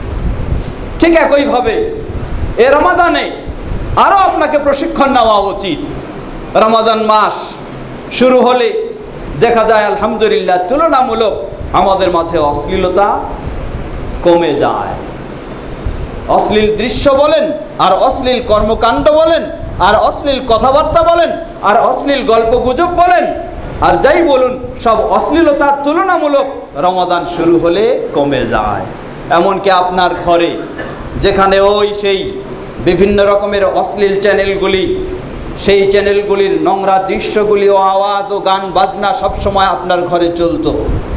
ঠিক একইভাবে এই রমাদানে আরও আপনাকে প্রশিক্ষণ নেওয়া উচিত। রমাদান মাস শুরু হলে দেখা যায় আলহামদুলিল্লাহ তুলনামূলক আমাদের মাঝে অশ্লীলতা কমে যায়। অশ্লীল দৃশ্য বলেন, আর অশ্লীল কর্মকাণ্ড বলেন, আর অশ্লীল কথাবার্তা বলেন, আর অশ্লীল গল্পগুজব বলেন, আর যাই বলুন, সব অশ্লীলতার তুলনামূলক রমাদান শুরু হলে কমে যায়। এমনকি আপনার ঘরে যেখানে ওই সেই বিভিন্ন রকমের অশ্লীল চ্যানেলগুলি, সেই চ্যানেলগুলির নোংরা দৃশ্যগুলি ও আওয়াজ ও গান বাজনা সবসময় আপনার ঘরে চলতো।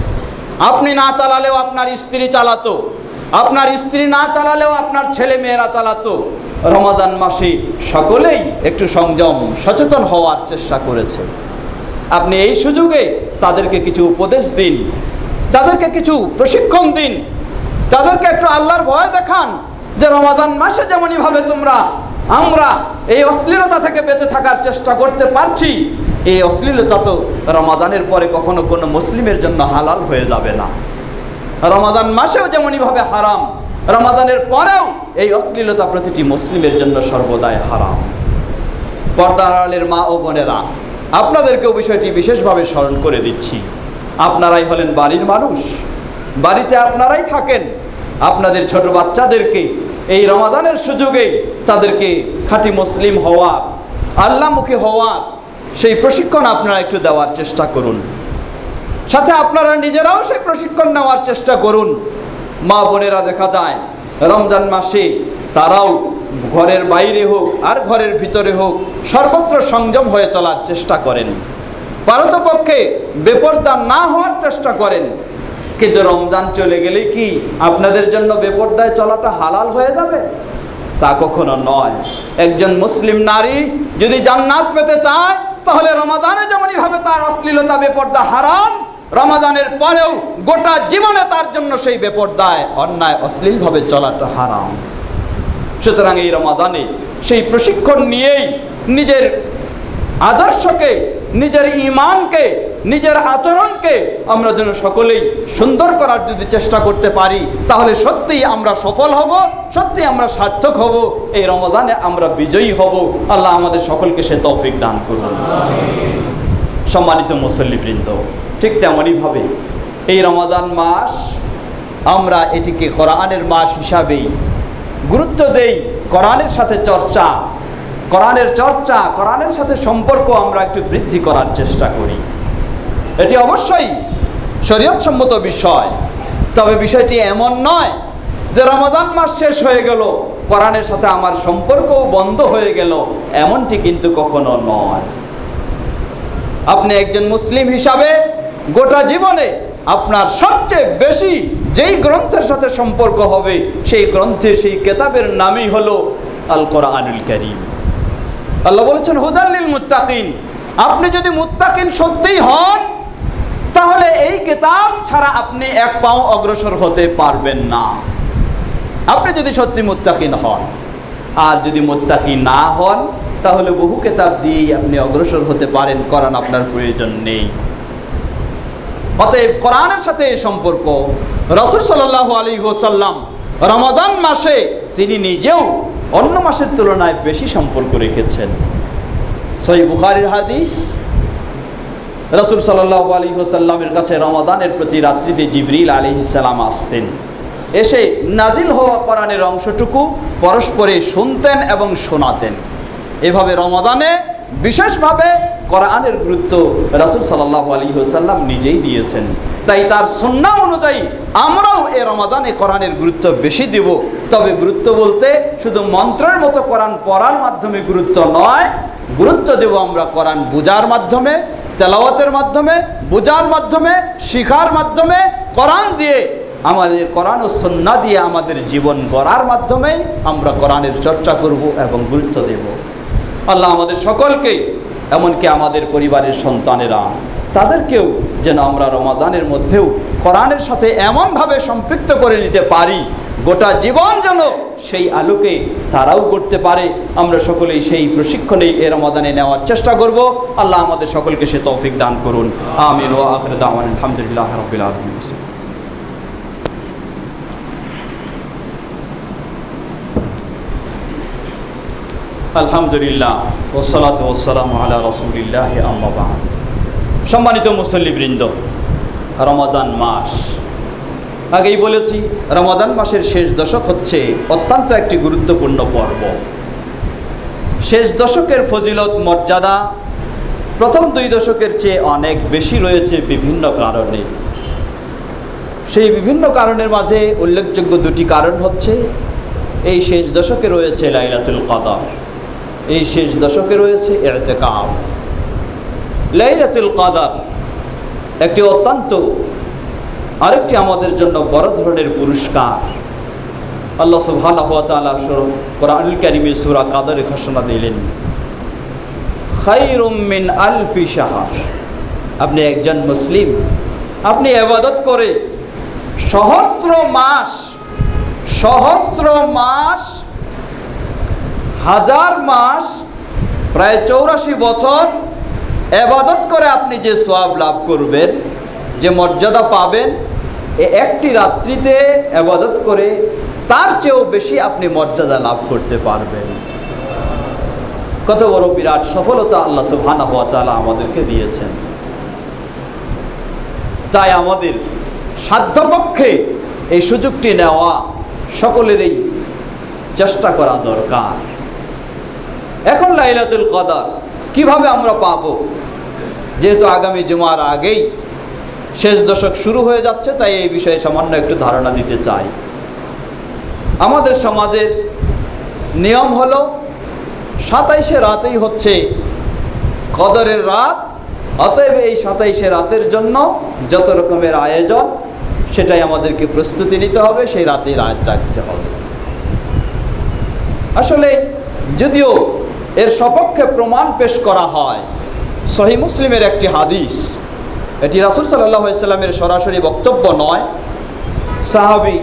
আপনি না চালালেও আপনার স্ত্রী চালাতো, আপনার স্ত্রী না চালালেও আপনার ছেলে মেয়েরা চালাতো। রমাদান মাসে সকলেই একটু সংযম সচেতন হওয়ার চেষ্টা করেছে। আপনি এই সুযোগে তাদেরকে কিছু উপদেশ দিন, তাদেরকে কিছু প্রশিক্ষণ দিন, তাদেরকে একটু আল্লাহর ভয় দেখান যে রমাদান মাসে যেমনইভাবে তোমরা আমরা এই অশ্লীলতা থেকে বেঁচে থাকার চেষ্টা করতে পারছি, এই অশ্লীলতা তো রমাদানের পরে কখনো কোনো মুসলিমের জন্য হালাল হয়ে যাবে না। রমাদান মাসেও যেমনইভাবে হারাম, রমাদানের পরেও এই অশ্লীলতা প্রতিটি মুসলিমের জন্য সর্বদাই হারাম। পর্দার আড়ালের মা ও বোনেরা, আপনাদেরকেও বিষয়টি বিশেষভাবে স্মরণ করে দিচ্ছি। আপনারাই হলেন বাড়ির মানুষ, বাড়িতে আপনারাই থাকেন। আপনাদের ছোট বাচ্চাদেরকে এই রমাদানের সুযোগে তাদেরকে খাঁটি মুসলিম হওয়ার, আল্লাহমুখী হওয়ার সেই প্রশিক্ষণ আপনারা একটু দেওয়ার চেষ্টা করুন। সাথে আপনারা নিজেরাও সেই প্রশিক্ষণ নেওয়ার চেষ্টা করুন। মা বোনেরা দেখা যায় রমজান মাসে তারাও ঘরের বাইরে হোক আর ঘরের ভিতরে হোক সর্বত্র সংযম হয়ে চলার চেষ্টা করেন, পারতপক্ষে বেপরদা না হওয়ার চেষ্টা করেন। কিন্তু রমজান চলে গেলে কি আপনাদের জন্য বেপরদায় চলাটা হালাল হয়ে যাবে? তা কখনো নয়। একজন মুসলিম নারী যদি জান্নাত পেতে চায় তাহলে রমাদানে যেমনইভাবে তার অশ্লীলতা বেপরদা হারাম, রমাদানের পরেও গোটা জীবনে তার জন্য সেই বেপরদায় অন্যায় অশ্লীলভাবে চলাটা হারাম। সুতরাং এই রমাদানে সেই প্রশিক্ষণ নিয়েই নিজের আদর্শকে, নিজের ঈমানকে, নিজের আচরণকে আমরা যেন সকলেই সুন্দর করার যদি চেষ্টা করতে পারি তাহলে সত্যিই আমরা সফল হব, সত্যিই আমরা সার্থক হব, এই রমাদানে আমরা বিজয়ী হব। আল্লাহ আমাদের সকলকে সে তৌফিক দান করুন। সম্মানিত মুসল্লিবৃন্দ, ঠিক তেমনইভাবে এই রমাদান মাস আমরা এটিকে কোরআনের মাস হিসাবেই গুরুত্ব দেই। কোরআনের সাথে চর্চা, কোরআনের চর্চা, কোরআনের সাথে সম্পর্ক আমরা একটু বৃদ্ধি করার চেষ্টা করি। এটি অবশ্যই শরীয়তসম্মত বিষয়, তবে বিষয়টি এমন নয় যে রমাদান মাস শেষ হয়ে গেল কোরআনের সাথে আমার সম্পর্কও বন্ধ হয়ে গেল, এমনটি কিন্তু কখনো নয়। আপনি একজন মুসলিম হিসাবে গোটা জীবনে আপনার সবচেয়ে বেশি যেই গ্রন্থের সাথে সম্পর্ক হবে সেই গ্রন্থের, সেই কেতাবের নামই হলো আল কোরআনুল কারীম। আল্লাহ বলেছেন হুদাল লিল মুত্তাকিন। আপনি যদি মুত্তাকিন সত্যিই হন তাহলে এই কিতাব ছাড়া আপনি এক পাও অগ্রসর হতে পারবেন না, আপনি যদি সত্যি মুত্তাকিন হন। আর যদি মুত্তাকি না হন তাহলে বহু কিতাব দিয়েই আপনি অগ্রসর হতে পারেন, কোরআন আপনার প্রয়োজন নেই। অতএব কোরআনের সাথে এই সম্পর্ক রাসূল সাল্লাল্লাহু আলাইহি ওয়াসাল্লাম রমাদান মাসে তিনি নিজেও অন্য মাসের তুলনায় বেশি সম্পর্ক রেখেছেন। সহিহ বুখারীর হাদিস, রাসূল সাল্লাল্লাহু আলাইহি ওয়াসাল্লামের কাছে রমাদানের প্রতি রাত্রিতে জিবরিল আলাইহিস সালাম আসতেন, এসে নাজিল হওয়া কোরআনের অংশটুকু পরস্পরে শুনতেন এবং শোনাতেন। এভাবে রমাদানে বিশেষভাবে কোরআনের গুরুত্ব রাসূল সাল্লাল্লাহু আলাইহি ওয়াসাল্লাম নিজেই দিয়েছেন। তাই তার সুন্নাহ অনুযায়ী আমরাও এই রমাদানে কোরআনের গুরুত্ব বেশি দেব। তবে গুরুত্ব বলতে শুধু মন্ত্রের মতো কোরআন পড়ার মাধ্যমে গুরুত্ব নয়, গুরুত্ব দেব আমরা কোরআন বুঝার মাধ্যমে, তেলাওয়াতের মাধ্যমে, বুঝার মাধ্যমে, শিখার মাধ্যমে, কোরআন দিয়ে আমাদের কোরআন ও সুন্নাহ দিয়ে আমাদের জীবন গড়ার মাধ্যমে আমরা কোরআনের চর্চা করব এবং গুরুত্ব দেব। আল্লাহ আমাদের সকলকে, এমনকি আমাদের পরিবারের সন্তানেরা, তাদেরকেও যেন আমরা রমাদানের মধ্যেও কোরআনের সাথে এমনভাবে সম্পৃক্ত করে নিতে পারি, গোটা জীবন যেন সেই আলোকে তারাও করতে পারে। আমরা সকলেই সেই প্রশিক্ষণেই এ রমাদানে নেওয়ার চেষ্টা করব। আল্লাহ আমাদের সকলকে সে তৌফিক দান করুন। আমিন ওয়া আখির দাওয়ানা আলহামদুলিল্লাহি রাব্বিল আলামিন। আলহামদুলিল্লাহ ওয়াসসালাতু ওয়াসসালামু আলা রাসূলিল্লাহ আম্মা বা'দ। সম্মানিত মুসল্লিবৃন্দ, রমাদান মাস, আগেই বলেছি রমাদান মাসের শেষ দশক হচ্ছে অত্যন্ত একটি গুরুত্বপূর্ণ পর্ব। শেষ দশকের ফজিলত মর্যাদা প্রথম দুই দশকের চেয়ে অনেক বেশি রয়েছে বিভিন্ন কারণে। সেই বিভিন্ন কারণের মাঝে উল্লেখযোগ্য দুটি কারণ হচ্ছে, এই শেষ দশকে রয়েছে লাইলাতুল কদর, এই শেষ দশকে রয়েছে ইতিকাফ। লাইলাতুল কদর একটি অত্যন্ত আরেকটি আমাদের জন্য বড় ধরনের পুরস্কার। আল্লাহ সুবহানাহু ওয়া তাআলা কোরআনুল কারীমে সূরা কদরে ঘোষণা দিলেন, খায়রুম মিন আলফি শাহর। আপনি একজন মুসলিম, আপনি ইবাদত করে সহস্র মাস সহস্র মাস হাজার মাস প্রায় চৌরাশি বছর ইবাদত করে আপনি যে সওয়াব লাভ করবেন, যে মর্যাদা পাবেন, এ একটি রাত্রিতে ইবাদত করে তার চেয়েও বেশি আপনি মর্যাদা লাভ করতে পারবেন। কত বড় বিরাট সফলতা আল্লাহ সুবহানাহু ওয়া তাআলা আমাদেরকে দিয়েছেন। তাই আমাদের সাধ্যপক্ষে এই সুযোগটি নেওয়া সকলেরই চেষ্টা করা দরকার। এখন লাইলাতুল কদর কিভাবে আমরা পাব? যেহেতু আগামী জুমার আগেই শেষ দশক শুরু হয়ে যাচ্ছে, তাই এই বিষয়ে সামান্য একটু ধারণা দিতে চাই। আমাদের সমাজের নিয়ম হলো সাতাইশে রাতেই হচ্ছে কদরের রাত। অতএব এই সাতাইশে রাতের জন্য যত রকমের আয়োজন, সেটাই আমাদেরকে প্রস্তুতি নিতে হবে, সেই রাতেই রাত জাগতে হবে। আসলে যদিও এর সপক্ষে প্রমাণ পেশ করা হয়, সহিহ মুসলিমের একটি হাদিস, এটি রাসূল সাল্লাল্লাহু আলাইহি ওয়াসাল্লামের সরাসরি বক্তব্য নয়, সাহাবী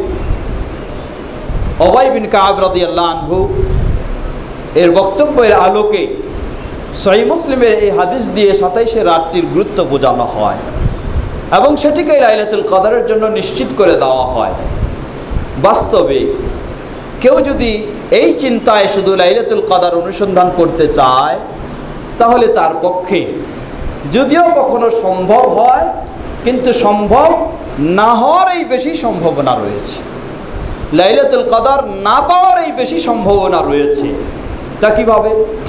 উবাই বিন কাব রাদিয়াল্লাহু আনহু এর বক্তব্যের আলোকে সহিহ মুসলিমের এই হাদিস দিয়ে সাতাইশে রাতটির গুরুত্ব বোঝানো হয় এবং সেটিকে লাইলাতুল কদরের জন্য নিশ্চিত করে দেওয়া হয়। বাস্তবে কেউ যদি এই চিন্তায় শুধু লাইলাতুল কদর অনুসন্ধান করতে চায়, তাহলে তার পক্ষে যদিও কখনো সম্ভব হয়, কিন্তু সম্ভব না হওয়ার এই বেশি সম্ভাবনা রয়েছে। লাইলাতুল কদর না পাওয়ার এই বেশি সম্ভাবনা রয়েছে। তা কিভাবে?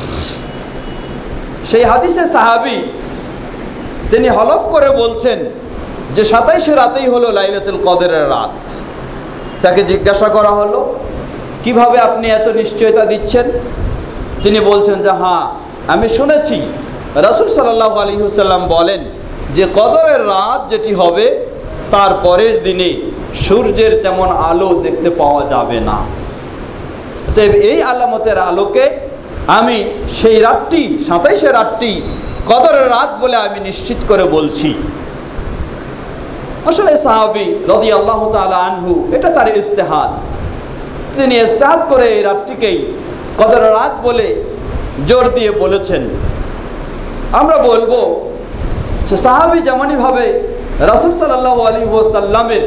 সেই হাদিসে সাহাবী তিনি হলফ করে বলছেন যে সাতাইশে রাতেই হলো লাইলাতুল কদরের রাত। তাকে জিজ্ঞাসা করা হলো, কিভাবে আপনি এত নিশ্চয়তা দিচ্ছেন? তিনি বলছেন যে হ্যাঁ, আমি শুনেছি রাসূল সাল্লাল্লাহু আলাইহি ওয়াসাল্লাম বলেন যে কদরের রাত যেটি হবে তার পরের দিনে সূর্যের তেমন আলো দেখতে পাওয়া যাবে না। তাই এই আলামতের আলোকে আমি সেই রাতটি, সাতাইশে রাতটি কদরের রাত বলে আমি নিশ্চিত করে বলছি। আসলে সাহাবী রাদিয়াল্লাহু তাআলা আনহু, এটা তার ইজতিহাদ, তিনি ইজতিহাদ করে এই রাতটিকেই কদরের রাত বলে জোর দিয়ে বলেছেন। আমরা বলবো যে সাহাবী যেমনইভাবে রাসূল সাল্লাল্লাহু আলাইহি ওয়াসাল্লামের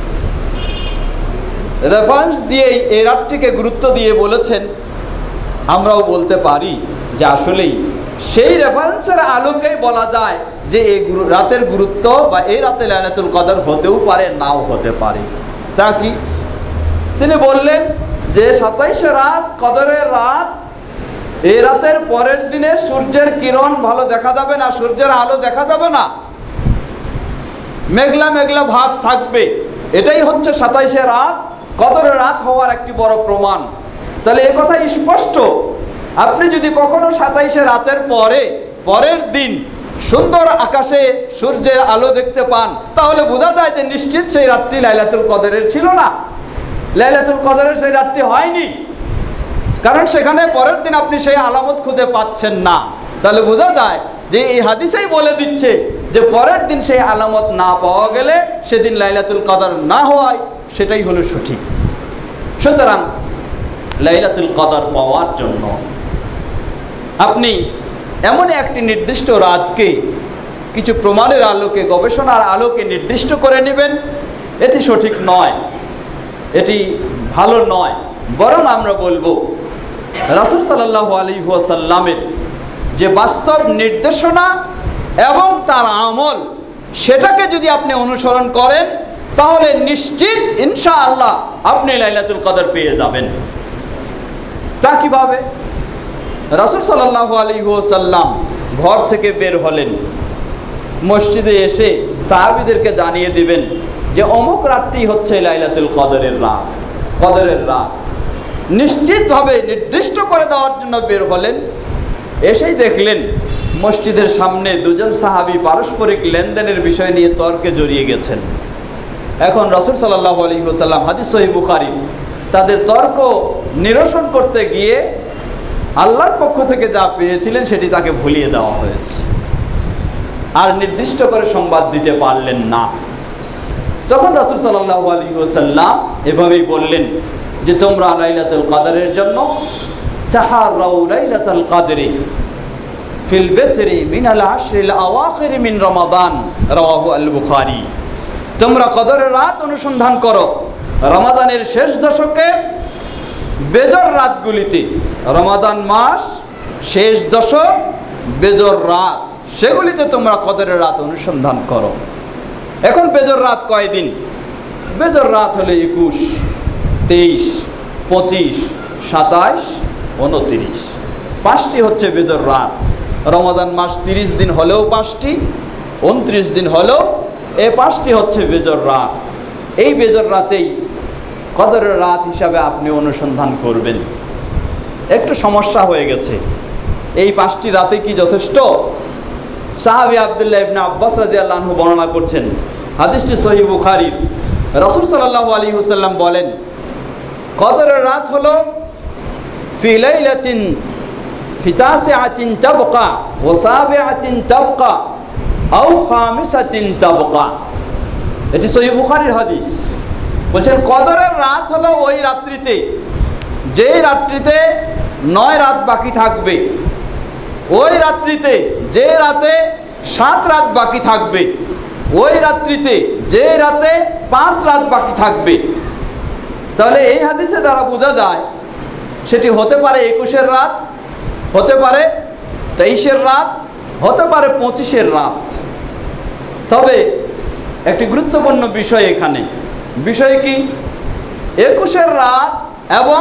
রেফারেন্স দিয়ে এই রাতটিকে গুরুত্ব দিয়ে বলেছেন, আমরাও বলতে পারি যে আসলেই সেই রেফারেন্সের আলোকেই বলা যায় যে এই রাতের গুরুত্ব বা এই রাতে লাইলাতুল কদর হতেও পারে, নাও হতে পারে। তা কি? তিনি বললেন যে সাতাইশে রাত কদরের রাত, এই রাতের পরের দিনে সূর্যের কিরণ ভালো দেখা যাবে না, সূর্যের আলো দেখা যাবে না, মেঘলা মেঘলা ভাব থাকবে। এটাই হচ্ছে সাতাইশে রাত কদরের রাত হওয়ার একটি বড় প্রমাণ। তাহলে এ কথা স্পষ্ট, আপনি যদি কখনো সাতাইশে রাতের পরে পরের দিন সুন্দর আকাশে সূর্যের আলো দেখতে পান, তাহলে বোঝা যায় যে নিশ্চিত সেই রাতটি লাইলাতুল কদরের ছিল না, লাইলাতুল কদরের সেই রাতটি হয়নি। কারণ সেখানে পরের দিন আপনি সেই আলামত খুঁজে পাচ্ছেন না। তাহলে বোঝা যায় যে এই হাদিসেই বলে দিচ্ছে যে পরের দিন সেই আলামত না পাওয়া গেলে সেদিন লাইলাতুল কদর না হওয়ায় সেটাই হলো সঠিক। সুতরাং লাইলাতুল কদর পাওয়ার জন্য আপনি এমন একটি নির্দিষ্ট রাতকে কিছু প্রমাণের আলোকে, গবেষণার আলোকে নির্দিষ্ট করে নেবেন, এটি সঠিক নয়, এটি ভালো নয়। বরং আমরা বলবো রাসূল সাল্লাল্লাহু আলাইহি ওয়াসাল্লামের যে বাস্তব নির্দেশনা এবং তার আমল, সেটাকে যদি আপনি অনুসরণ করেন তাহলে নিশ্চিত ইনশাআল্লাহ আপনি লাইলাতুল কদর পেয়ে যাবেন। তা কিভাবে? রাসূল সাল্লাল্লাহু আলাইহি ওয়াসাল্লাম ঘর থেকে বের হলেন, মসজিদে এসে সাহাবীদেরকে জানিয়ে দিবেন যে অমুক রাতটি হচ্ছে লাইলাতুল কদরের রাত, কদরের রাত। নিশ্চিতভাবে নির্দিষ্ট করে দেওয়ার জন্য বের হলেন। এসেই দেখলেন মসজিদের সামনে দুজন সাহাবী পারস্পরিক লেনদেনের বিষয় নিয়ে তর্কে জড়িয়ে গেছেন। এখন রাসূল সাল্লাল্লাহু আলাইহি ওয়াসাল্লাম, হাদিস সহিহ বুখারী, তাদের তর্ক নিরসন করতে গিয়ে আল্লাহর পক্ষ থেকে যা পেয়েছিলেন সেটি তাকে ভুলিয়ে দেওয়া হয়েছে, আর নির্দিষ্ট করে সংবাদ দিতে পারলেন না। যখন রাসূল সাল্লাল্লাহু আলাইহি ওয়াসাল্লাম এভাবেই বললেন যে তোমরা লাইলাতুল কদরের জন্য তাহারাউ লাইলাতুল কদরি ফিল বিতরি মিনাল আশরিল আওয়াখির মিন রমাদান, রাওয়াহু আল বুখারী, তোমরা কদরের রাত অনুসন্ধান করো রমাদানের শেষ দশকের বেজর রাতগুলিতে। রমাদান মাস শেষ দশক বেজর রাত, সেগুলিতে তোমরা কদরের রাত অনুসন্ধান করো। এখন বেজর রাত কয়দিন? বেজর রাত হলো একুশ, তেইশ, পঁচিশ, সাতাইশ, উনত্রিশ, পাঁচটি হচ্ছে বেজর রাত। রমাদান মাস তিরিশ দিন হলেও পাঁচটি, উনত্রিশ দিন হলেও এই পাঁচটি হচ্ছে বেজর রাত। এই বেজর রাতেই কদরের রাত হিসাবে আপনি অনুসন্ধান করবেন। একটু সমস্যা হয়ে গেছে, এই পাঁচটি রাতে কি যথেষ্ট? সাহাবী আব্দুল্লাহ ইবনে আব্বাস রাদিয়াল্লাহু আনহু বর্ণনা করছেন, হাদিসটি সহিহ বুখারীর। রাসূল সাল্লাল্লাহু আলাইহি ওয়াসাল্লাম বলেন, কদরের রাত হলো ফি লাইলাতিন ফিতাসিআতিন তাবকা ওয়া সাবিআতিন তাবকা আও খামিসাতিন তাবকা। এটি সহিহ বুখারীর হাদিস। বলছেন কদরের রাত হলো ওই রাত্রিতে, যেই রাত্রিতে নয় রাত বাকি থাকবে, ওই রাত্রিতে যে রাতে সাত রাত বাকি থাকবে, ওই রাত্রিতে যে রাতে পাঁচ রাত বাকি থাকবে। তাহলে এই হাদিসে দ্বারা বোঝা যায় সেটি হতে পারে একুশের রাত, হতে পারে তেইশের রাত, হতে পারে পঁচিশের রাত। তবে একটি গুরুত্বপূর্ণ বিষয় এখানে, বিষয় কি? একুশের রাত এবং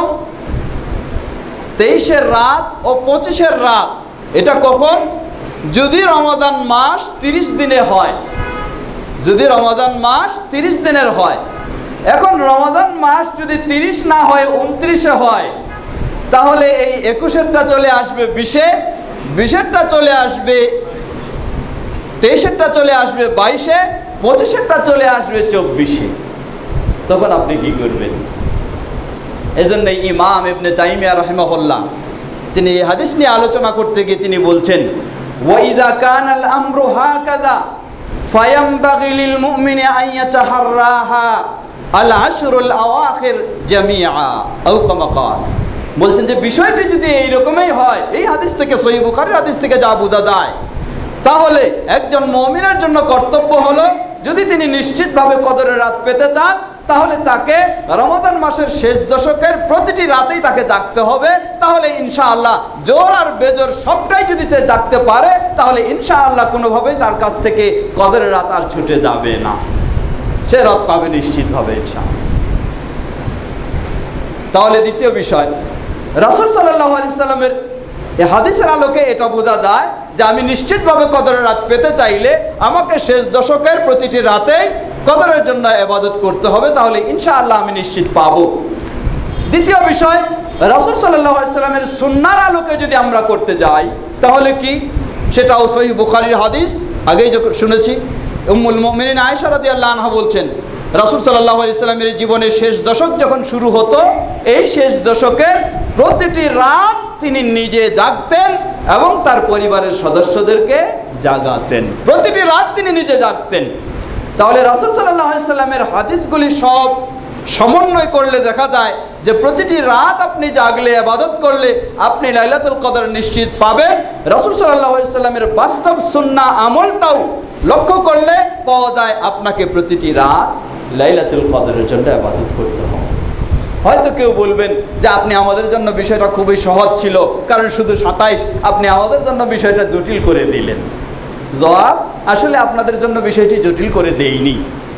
তেইশের রাত ও পঁচিশের রাত এটা কখন? যদি রমাদান মাস তিরিশ দিনে হয়, যদি রমাদান মাস তিরিশ দিনের হয়। এখন রমাদান মাস যদি তিরিশ না হয়, উনত্রিশে হয়, তাহলে এই একুশেরটা চলে আসবে বিশে, বিশেরটা চলে আসবে তেইশেরটা চলে আসবে বাইশে, পঁচিশেরটা চলে আসবে চব্বিশে। তখন আপনি কি করবেন? এজন্য ইমাম ইবনে তাইমিয়া রাহিমাহুল্লাহ তিনি এই হাদিস নিয়ে আলোচনা করতে গিয়ে তিনি বলছেন, ওয়াইযা কানাল আমরু হাকাযা ফায়ামবাগি লিল মুমিনি আন ইয়াতাহাররাহা আল আশরুল আওয়াখির জামিআ আও কামা ক্বাল। বলছেন যে বিষয়টি যদি এই রকমই হয়, এই হাদিস থেকে, সহিহ বুখারীর হাদিস থেকে যা বোঝা যায়, তাহলে একজন মুমিনের জন্য কর্তব্য হলো যদি তিনি নিশ্চিতভাবে কদরের রাত পেতে চান, তাহলে তাকে রমাদান মাসের শেষ দশকের প্রতিটি রাতেই তাকে জাগতে হবে। তাহলে ইনশাআল্লাহ জোর আর বেজোর সবটাই যদি তে জাগতে পারে, তাহলে ইনশাআল্লাহ কোনোভাবেই তার কাছ থেকে কদরের রাত আর ছুটে যাবে না, সে রাত পাবে নিশ্চিতভাবে ইনশাআল্লাহ। তাহলে দ্বিতীয় বিষয়, রাসূল সাল্লাল্লাহু আলাইহি সাল্লামের এই হাদিসের আলোকে এটা বোঝা যায় যে আমি নিশ্চিতভাবে কদরের রাত পেতে চাইলে আমাকে শেষ দশকের প্রতিটি রাতেই কদরের জন্য ইবাদত করতে হবে, তাহলে ইনশাআল্লাহ আমি নিশ্চিত পাবো। দ্বিতীয় বিষয়, রাসূল সাল্লাল্লাহু আলাইহি সাল্লামের সুন্নাহর আলোকে যদি আমরা করতে যাই, তাহলে কি? সেটাও সহিহ বুখারীর হাদিস, আগেই যখন শুনেছি। উম্মুল মুমিনিন আয়েশা রাদিয়াল্লাহু আনহা বলছেন, রাসূল সাল্লাল্লাহু আলাইহি সাল্লামের জীবনের শেষ দশক যখন শুরু হতো, এই শেষ দশকের প্রতিটি রাত তিনি নিজে জাগতেন এবং তার পরিবারের সদস্যদেরকে জাগাতেন। প্রতিটি রাত তিনি নিজে জাগতেন। তাহলে রাসূল সাল্লাল্লাহু আলাইহি সাল্লামের হাদিসগুলি সব সমন্বয় করলে দেখা যায় যে প্রতিটি রাত আপনি জাগলে ইবাদত করলে আপনি লাইলাতুল কদর নিশ্চিত পাবেন। রাসূল সাল্লাল্লাহু আলাইহি সাল্লামের বাস্তব সুন্নাহ আমলটাও লক্ষ্য করলে পাওয়া যায় আপনাকে প্রতিটি রাত লাইলাতুল কদরের জন্য ইবাদত করতে হবে। হয়তো কেউ বলবেন যে আপনি আমাদের জন্য বিষয়টা খুবই সহজ ছিল, কারণ শুধু সাতাইশ, আপনি আমাদের জন্য বিষয়টা জটিল করে দিলেন। জবাব, আসলে আপনাদের জন্য বিষয়টি জটিল করে দেইনি,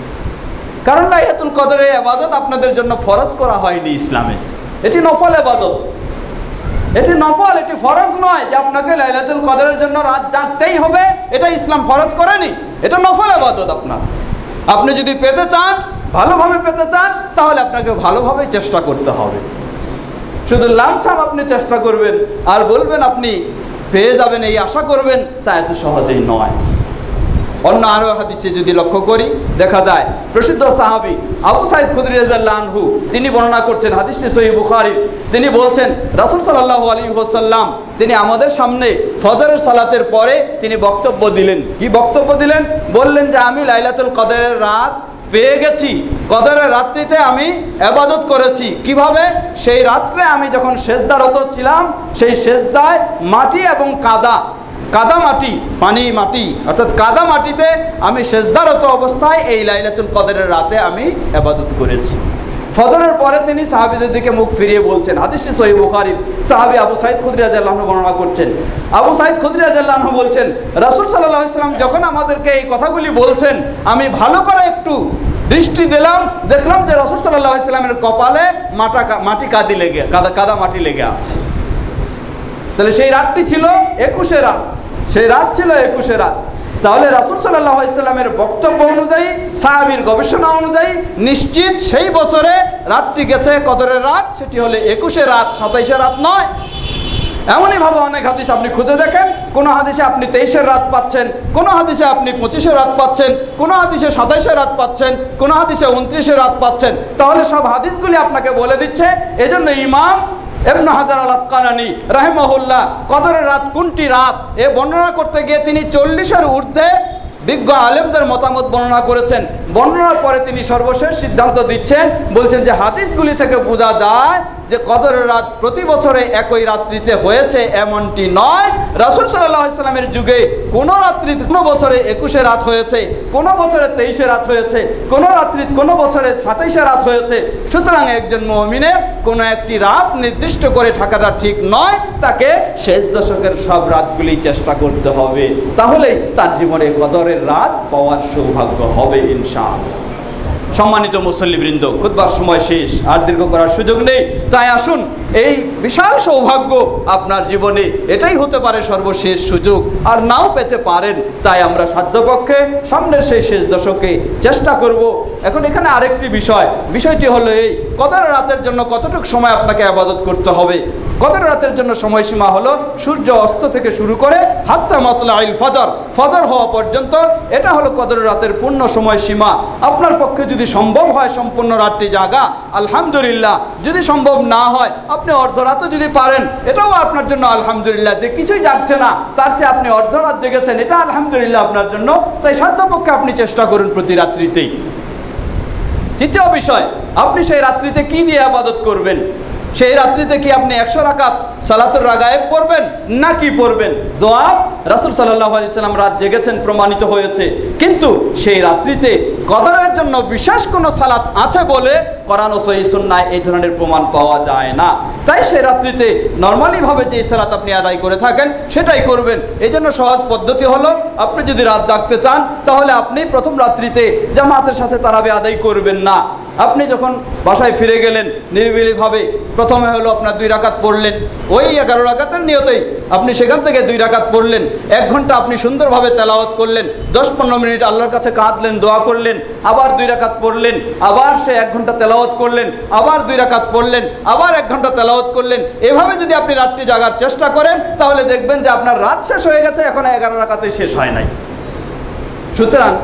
কারণ লাইলাতুল কদরের ইবাদত আপনাদের জন্য ফরজ করা হয়নি ইসলামে। এটি নফল ইবাদত, এটি নফল, এটি ফরজ নয় যে আপনাকে লাইলাতুল কদরের জন্য রাত জাগতেই হবে, এটা ইসলাম ফরজ করেনি, এটা নফল ইবাদত। আপনার আপনি যদি পেতে চান, ভালোভাবে পেতে চান, তাহলে আপনাকে ভালোভাবে চেষ্টা করতে হবে। শুধু লামছাম আপনি চেষ্টা করবেন আর বলবেন আপনি পেয়ে যাবেন এই আশা করবেন, তা এত সহজেই নয়। অন্য আরো হাদিসে যদি লক্ষ্য করি দেখা যায় প্রসিদ্ধ সাহাবী আবু সাঈদ খুদরী রাদিয়াল্লাহু আনহু তিনি বর্ণনা করছেন, হাদিসটি সহিহ বুখারী, তিনি বলছেন রাসূল সাল্লাল্লাহু আলাইহি ওয়াসাল্লাম তিনি আমাদের সামনে ফজরের সালাতের পরে তিনি বক্তব্য দিলেন। কি বক্তব্য দিলেন? বললেন যে আমি লাইলাতুল কদরের রাত পেয়ে গেছি, কদরের রাত্রিতে আমি ইবাদত করেছি। কিভাবে? সেই রাত্রে আমি যখন সেজদারত ছিলাম, সেই সেজদায় মাটি এবং কাদা, কাদা মাটি, পানি মাটি অর্থাৎ কাদা মাটিতে আমি সেজদারত অবস্থায় এই লাইলাতুল কদরের রাতে আমি ইবাদত করেছি। ফজরের পরে তিনি সাহাবীদের দিকে মুখ ফিরিয়ে বলছেন, হাদিসটি সহিহ বুখারী, সাহাবী আবু সাঈদ খুদরী রাদিয়াল্লাহু আনহু বর্ণনা করছেন। আবু সাঈদ খুদরী রাদিয়াল্লাহু আনহু বলছেন রাসূল সাল্লাল্লাহু আলাইহি ওয়াসাল্লাম যখন আমাদেরকে এই কথাগুলি বলছেন, আমি ভালো করে একটু দৃষ্টি দিলাম, দেখলাম যে রাসূল সাল্লাল্লাহু আলাইহি ওয়াসাল্লামের কপালে মাটা মাটি কাদি লেগে কাদা কাদা মাটি লেগে আছে। তাহলে সেই রাতটি ছিল একুশে রাত, সেই রাত ছিল একুশে রাত। তাহলে রাসূল সাল্লাল্লাহু আলাইহি ওয়াসাল্লামের বক্তব্য অনুযায়ী, সাহাবীর গবেষণা অনুযায়ী নিশ্চিত সেই বছরে রাতটি গেছে কদরের রাত, সেটি হলো একুশে রাত, সাতাইশে রাত নয়। এমনই ভাবে অনেক হাদিস আপনি খুঁজে দেখেন, কোনো হাদিসে আপনি তেইশের রাত পাচ্ছেন, কোনো হাদিসে আপনি পঁচিশের রাত পাচ্ছেন, কোনো হাদিসে সাতাইশের রাত পাচ্ছেন, কোনো হাদিসে উনত্রিশের রাত পাচ্ছেন। তাহলে সব হাদিসগুলি আপনাকে বলে দিচ্ছে। এজন্য ইমাম ইবনে হাজার আল আসকালানী রাহিমাহুল্লাহ কদরের রাত কোনটি রাত এ বর্ণনা করতে গিয়ে তিনি চল্লিশের ঊর্ধ্বে বিজ্ঞ আলেমদের মতামত বর্ণনা করেছেন। বর্ণনার পরে তিনি সর্বশেষ সিদ্ধান্ত দিচ্ছেন, বলছেন যে হাদিসগুলি থেকে বোঝা যায় যে কদরের রাত প্রতি বছরে একই রাত্রিতে হয়েছে এমনটি নয়। রাসূল সাল্লাল্লাহু আলাইহি সাল্লামের যুগে কোনো রাত্রি কোনো বছরে একুশে রাত হয়েছে, কোনো বছরে তেইশে রাত হয়েছে, কোনো রাত্রি কোনো বছরে সাতাইশে রাত হয়েছে। সুতরাং একজন মুমিনের কোনো একটি রাত নির্দিষ্ট করে থাকাটা ঠিক নয়, তাকে শেষ দশকের সব রাতগুলি চেষ্টা করতে হবে, তাহলেই তার জীবনে কদরের রাত পাওয়ার সৌভাগ্য হবে ইনশাআল্লাহ। সম্মানিত মুসল্লিবৃন্দ, খুতবার সময় শেষ, আর দীর্ঘ করার সুযোগ নেই। তাই আসুন, এই বিশাল সৌভাগ্য আপনার জীবনে এটাই হতে পারে সর্বশেষ সুযোগ, আর নাও পেতে পারেন। তাই আমরা সাধ্যপক্ষে সামনের সেই শেষ দশকে চেষ্টা করব। এখন এখানে আরেকটি বিষয়, বিষয়টি হলো এই, কদরের রাতের জন্য কতটুকু সময় আপনাকে ইবাদত করতে হবে। কদরের রাতের জন্য সময়সীমা হলো সূর্য অস্ত থেকে শুরু করে হাত্তা মাতলাইল ফজর, ফজর হওয়া পর্যন্ত, এটা হলো কদরের রাতের পূর্ণ সময়সীমা। আপনার পক্ষে যদি সম্ভব হয় সম্পূর্ণ রাতটি জাগা, আলহামদুলিল্লাহ। যদি সম্ভব না হয়, আপনি অর্ধরাতও যদি পারেন, এটাও আপনার জন্য আলহামদুলিল্লাহ। যে কিছুই যাচ্ছে না, তার চেয়ে আপনি অর্ধরাত জেগেছেন, এটা আলহামদুলিল্লাহ আপনার জন্য। তাই সাধ্যপক্ষে আপনি চেষ্টা করুন প্রতি রাত্রিতেই। তৃতীয় বিষয়, আপনি সেই রাত্রিতে কি দিয়ে ইবাদত করবেন? সেই রাত্রিতে কি আপনি একশো রাকাত সালাতুর রাগায়েব পড়বেন নাকি পড়বেন? জবাব, রাসূল সাল্লাল্লাহু আলাইহি সাল্লাম রাত জেগেছেন, প্রমাণিত হয়েছে, কিন্তু সেই রাত্রিতে কদরের জন্য বিশেষ কোনো সালাত আছে বলে কোরআন ও সহিহ সুন্নাহয় এই ধরনের প্রমাণ পাওয়া যায় না। তাই সেই রাত্রিতে নর্মালি ভাবে যে সালাত আপনি আদায় করে থাকেন সেটাই করবেন। এই জন্য সহজ পদ্ধতি হলো, আপনি যদি রাত জাগতে চান তাহলে আপনি প্রথম রাত্রিতে জামাতের সাথে তারাবি আদায় করবেন না। আপনি যখন বাসায় ফিরে গেলেন নিরিবিলিভাবে, প্রথমে হলো আপনার দুই রাকাত পড়লেন, ওই এগারো রাকাতের নিয়তেই আপনি সেখান থেকে দুই রাকাত পড়লেন। এক ঘন্টা আপনি সুন্দরভাবে তেলাওয়াত করলেন, দশ পনেরো মিনিট আল্লাহর কাছে কাঁদলেন, দোয়া করলেন, আবার দুই রাকাত পড়লেন, আবার সে এক ঘন্টা তেলাওয়াত করলেন, আবার দুই রাকাত পড়লেন, আবার এক ঘন্টা তেলাওয়াত করলেন। এভাবে যদি আপনি রাতটি জাগার চেষ্টা করেন তাহলে দেখবেন যে আপনার রাত শেষ হয়ে গেছে, এখন এগারো রাকাতে শেষ হয় নাই। সুতরাং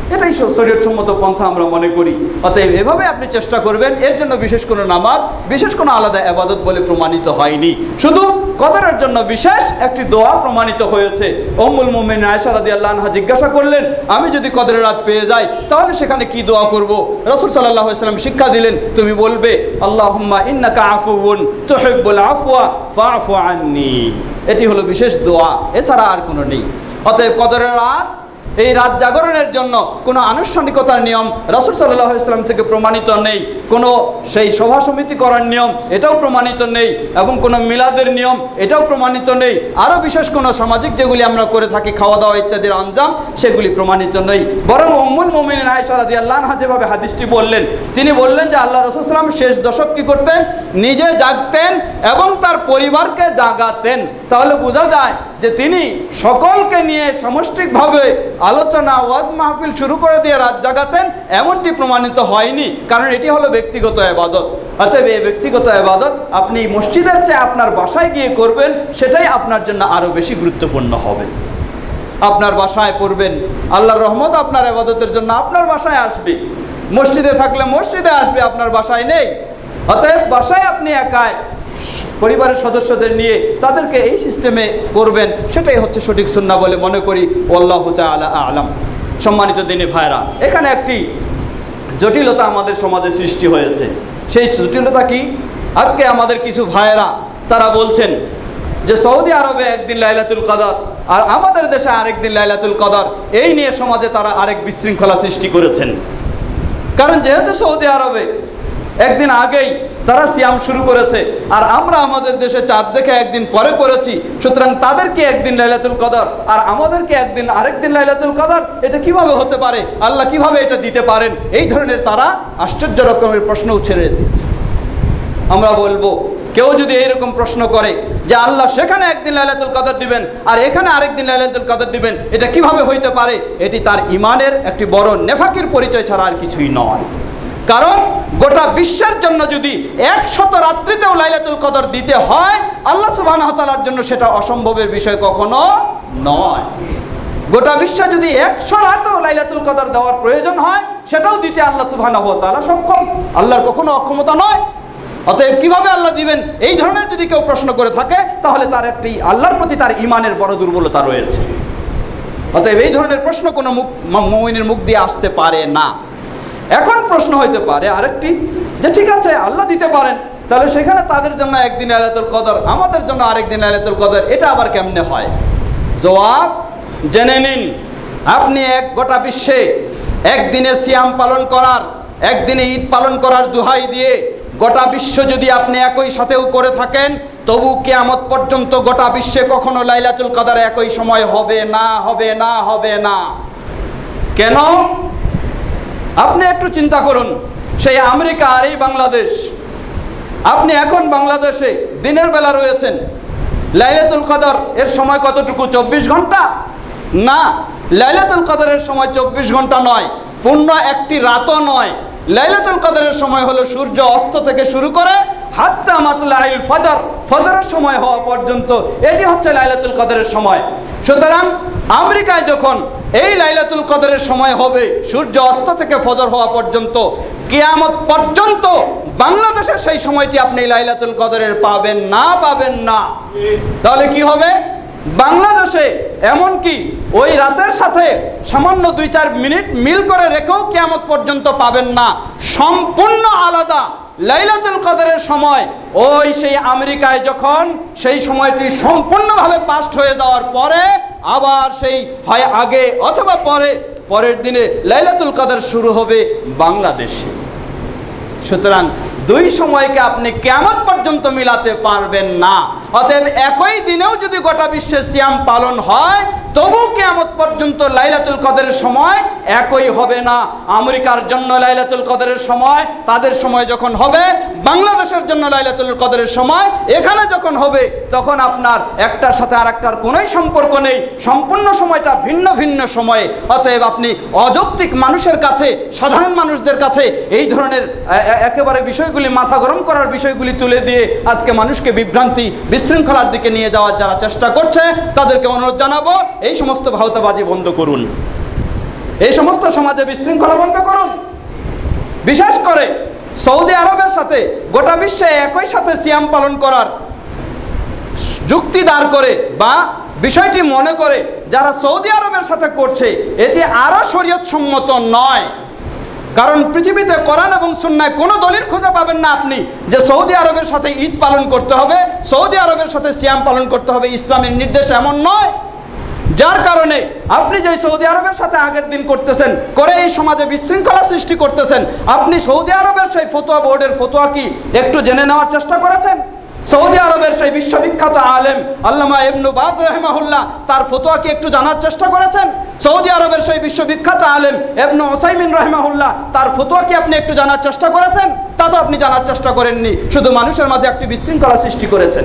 এটাই শরীয়তসম্মত পন্থা আমরা মনে করি। অতএব এভাবে আপনি চেষ্টা করবেন। এর জন্য বিশেষ কোনো নামাজ, বিশেষ কোনো আলাদা ইবাদত বলে প্রমাণিত হয়নি, শুধু কদরের জন্য বিশেষ একটি দোয়া প্রমাণিত হয়েছে। উম্মুল মুমিনিন আয়েশা রাদিয়াল্লাহু আনহা জিজ্ঞাসা করলেন, আমি যদি কদরের রাত পেয়ে যাই তাহলে সেখানে কি দোয়া করব? রাসূল সাল্লাল্লাহু আলাইহি ওয়াসাল্লাম শিক্ষা দিলেন, তুমি বলবে আল্লাহুম্মা ইন্নাকা আফুউন তুহিব্বুল আফওয়া ফাআফু আন্নী। এটি হলো বিশেষ দোয়া, এছাড়া আর কোনো নেই। অতএব কদরের রাত, এই রাত জাগরণের জন্য কোনো আনুষ্ঠানিকতার নিয়ম রাসূল সাল্লাল্লাহু আলাইহি ওয়াসাল্লাম থেকে প্রমাণিত নেই, কোনো সেই সভা সমিতি করার নিয়ম এটাও প্রমাণিত নেই, এবং কোনো মিলাদের নিয়ম এটাও প্রমাণিত নেই। আরও বিশেষ কোনো সামাজিক যেগুলি আমরা করে থাকি, খাওয়া দাওয়া ইত্যাদির আঞ্জাম, সেগুলি প্রমাণিত নেই। বরং উম্মুল মুমিনিন আয়েশা রাদিয়াল্লাহু আনহা যেভাবে হাদিসটি বললেন, তিনি বললেন যে আল্লাহ রাসূল সাল্লাল্লাহু আলাইহি ওয়াসাল্লাম শেষ দশক কী করতেন? নিজে জাগতেন এবং তার পরিবারকে জাগাতেন। তাহলে বোঝা যায় যে তিনি সকলকে নিয়ে সামষ্টিকভাবে আলোচনা, ওয়াজ মাহফিল শুরু করে দিয়ে রাত জাগাতেন, এমনটি প্রমাণিত হয়নি, কারণ এটি হলো ব্যক্তিগত ইবাদত। অতএব এই ব্যক্তিগত ইবাদত আপনি মসজিদের চেয়ে আপনার বাসায় গিয়ে করবেন, সেটাই আপনার জন্য আরও বেশি গুরুত্বপূর্ণ হবে। আপনার বাসায় পড়বেন, আল্লাহর রহমত আপনার ইবাদতের জন্য আপনার বাসায় আসবে। মসজিদে থাকলে মসজিদে আসবে, আপনার বাসায় নেই। অতএব বাসায় আপনি একাই পরিবারের সদস্যদের নিয়ে তাদেরকে এই সিস্টেমে করবেন, সেটাই হচ্ছে সঠিক সুন্নাহ বলে মনে করি। আল্লাহু তাআলা আ'লাম। সম্মানিত দিনী ভাইরা, এখানে একটি জটিলতা আমাদের সমাজে সৃষ্টি হয়েছে। সেই জটিলতা কি? আজকে আমাদের কিছু ভাইয়েরা তারা বলছেন যে সৌদি আরবে একদিন লাইলাতুল কদর আর আমাদের দেশে আরেকদিন লাইলাতুল কদর, এই নিয়ে সমাজে তারা আরেক বিশৃঙ্খলা সৃষ্টি করেছেন। কারণ যেহেতু সৌদি আরবে একদিন আগেই তারা সিয়াম শুরু করেছে, আর আমরা আমাদের দেশে চাঁদ দেখে একদিন পরে করেছি, সুতরাং তাদেরকে একদিন লাইলাতুল কদর আর আমাদেরকে একদিন আরেকদিন লাইলাতুল কদর, এটা কিভাবে হতে পারে? আল্লাহ কিভাবে এটা দিতে পারেন? এই ধরনের তারা আশ্চর্য রকমের প্রশ্ন ছেড়ে দিচ্ছে। আমরা বলবো, কেউ যদি এইরকম প্রশ্ন করে যে আল্লাহ সেখানে একদিন লাইলাতুল কদর দিবেন আর এখানে আরেকদিন লাইলাতুল কদর দিবেন, এটা কিভাবে হইতে পারে? এটি তার ঈমানের একটি বড় নেফাকির পরিচয় ছাড়া আর কিছুই নয়। কারণ গোটা বিশ্বের জন্য যদি একশত রাত্রিতেও লাইলাতুল কদর দিতে হয়, আল্লাহ সুবহানাহু ওয়া তাআলার জন্য সেটা অসম্ভবের বিষয় কখনো নয়। গোটা বিশ্বে যদি একশো রাতেও লাইলাতুল কদর দেওয়ার প্রয়োজন হয়, সেটাও দিতে আল্লাহ সুবহানাহু ওয়া তাআলা সক্ষম, আল্লাহর কখনো অক্ষমতা নয়। অতএব কিভাবে আল্লাহ দিবেন, এই ধরনের যদি কেউ প্রশ্ন করে থাকে, তাহলে তার একটি আল্লাহর প্রতি তার ঈমানের বড় দুর্বলতা রয়েছে। অতএব এই ধরনের প্রশ্ন কোনো মুমিনের মুখ দিয়ে আসতে পারে না। এখন প্রশ্ন হইতে পারে আরেকটি, যে ঠিক আছে আল্লাহ দিতে পারেন, তাহলে সেখানে তাদের জন্য একদিন লাইলাতুল কদর, আমাদের জন্য আরেকদিন লাইলাতুল কদর, এটা আবার কেমনে হয়? জবাব জেনে নিন। আপনি এক গোটা বিশ্বে একদিনে সিয়াম পালন করার, একদিনে ঈদ পালন করার দোহাই দিয়ে গোটা বিশ্ব যদি আপনি একই সাথেও করে থাকেন, তবু কিয়ামত পর্যন্ত গোটা বিশ্বে কখনো লাইলাতুল কদর একই সময় হবে না, হবে না, হবে না। কেন? আপনি একটু চিন্তা করুন, সেই আমেরিকা আর এই বাংলাদেশ, আপনি এখন বাংলাদেশে দিনের বেলা রয়েছেন, লাইলাতুল কদর এর সময় কতটুকু? চব্বিশ ঘন্টা? না, লাইলাতুল কদরের সময় চব্বিশ ঘন্টা নয়, পূর্ণ একটি রাতও নয়। লাইলাতুল কদরের সময় হলো সূর্য অস্ত থেকে শুরু করে হাত্তা মাতলাইল ফজর, ফজরের সময় হওয়া পর্যন্ত, এটি হচ্ছে লাইলাতুল কদরের সময়। সুতরাং আমেরিকায় যখন এই লাইলাতুল কদরের সময় হবে সূর্য অস্ত থেকে ফজর হওয়া পর্যন্ত, কিয়ামত পর্যন্ত বাংলাদেশের সেই সময়টি আপনি লাইলাতুল কদরের পাবেন না, পাবেন না। তাহলে কি হবে? বাংলাদেশে এমনকি ওই রাতের সাথে সামান্য দুই চার মিনিট মিল করে রেখেও কিয়ামত পর্যন্ত পাবেন না। সম্পূর্ণ আলাদা লাইলাতুল কদরের সময় ওই সেই আমেরিকায় যখন সেই সময়টি সম্পূর্ণভাবে পাস্ট হয়ে যাওয়ার পরে আবার সেই হয় আগে অথবা পরে, পরের দিনে লাইলাতুল কদর শুরু হবে বাংলাদেশে। সুতরাং দুই সময়কে আপনি কিয়ামত পর্যন্ত মিলাতে পারবেন না। অতএব একই দিনেও যদি গোটা বিশ্বে সিয়াম পালন হয়, তবু কিয়ামত পর্যন্ত লাইলাতুল কদরের সময় একই হবে না। আমেরিকার জন্য লাইলাতুল কদরের সময় তাদের সময় যখন হবে, বাংলাদেশের জন্য লাইলাতুল কদরের সময় এখানে যখন হবে, তখন আপনার একটার সাথে আরেকটার কোনোই সম্পর্ক নেই, সম্পূর্ণ সময়টা ভিন্ন ভিন্ন সময়ে। অতএব আপনি অযৌক্তিক মানুষের কাছে, সাধারণ মানুষদের কাছে এই ধরনের একেবারে বিষয়গুলি মাথা গরম করার বিষয়গুলি তুলে দিয়ে আজকে মানুষকে বিভ্রান্তি, বিশৃঙ্খলার দিকে নিয়ে যাওয়ার যারা চেষ্টা করছে, তাদেরকে অনুরোধ জানাবো, এই সমস্ত ভাওতাবাজি বন্ধ করুন। এই সমস্ত সমাজে বিশৃঙ্খলা বন্ধ করুন। বিশেষ করে সৌদি আরবের সাথে গোটা বিশ্বে একই সাথে সিয়াম পালন করার যুক্তি দাঁড় করে বা বিষয়টি মনে করে যারা সৌদি আরবের সাথে করছে, এটি আরও শরীয়ত সম্মত নয়। কারণ পৃথিবীতে কোরআন এবং সুন্নায় কোনো দলিল খুঁজে পাবেন না আপনি যে সৌদি আরবের সাথে ঈদ পালন করতে হবে, সৌদি আরবের সাথে সিয়াম পালন করতে হবে। ইসলামের নির্দেশ এমন নয়। যার কারণে আপনি যে সৌদি আরবের সাথে আগের দিন করতেছেন, করে এই সমাজে বিশৃঙ্খলা সৃষ্টি করতেছেন, আপনি সৌদি আরবের সেই ফতোয়া বোর্ডের ফতোয়া কি একটু জেনে নেওয়ার চেষ্টা করেছেন? সৌদি আরবের সেই বিশ্ববিখ্যাত আলেম আল্লামা ইবনু বাজ রাহিমাহুল্লাহ তার ফতোয়া কি একটু জানার চেষ্টা করেছেন? সৌদি আরবের সেই বিশ্ববিখ্যাত আলেম ইবনু উসাইমিন রাহিমাহুল্লাহ তার ফতোয়া কি আপনি একটু জানার চেষ্টা করেছেন? তা তো আপনি জানার চেষ্টা করেননি, শুধু মানুষের মাঝে একটি বিশৃঙ্খলা সৃষ্টি করেছেন।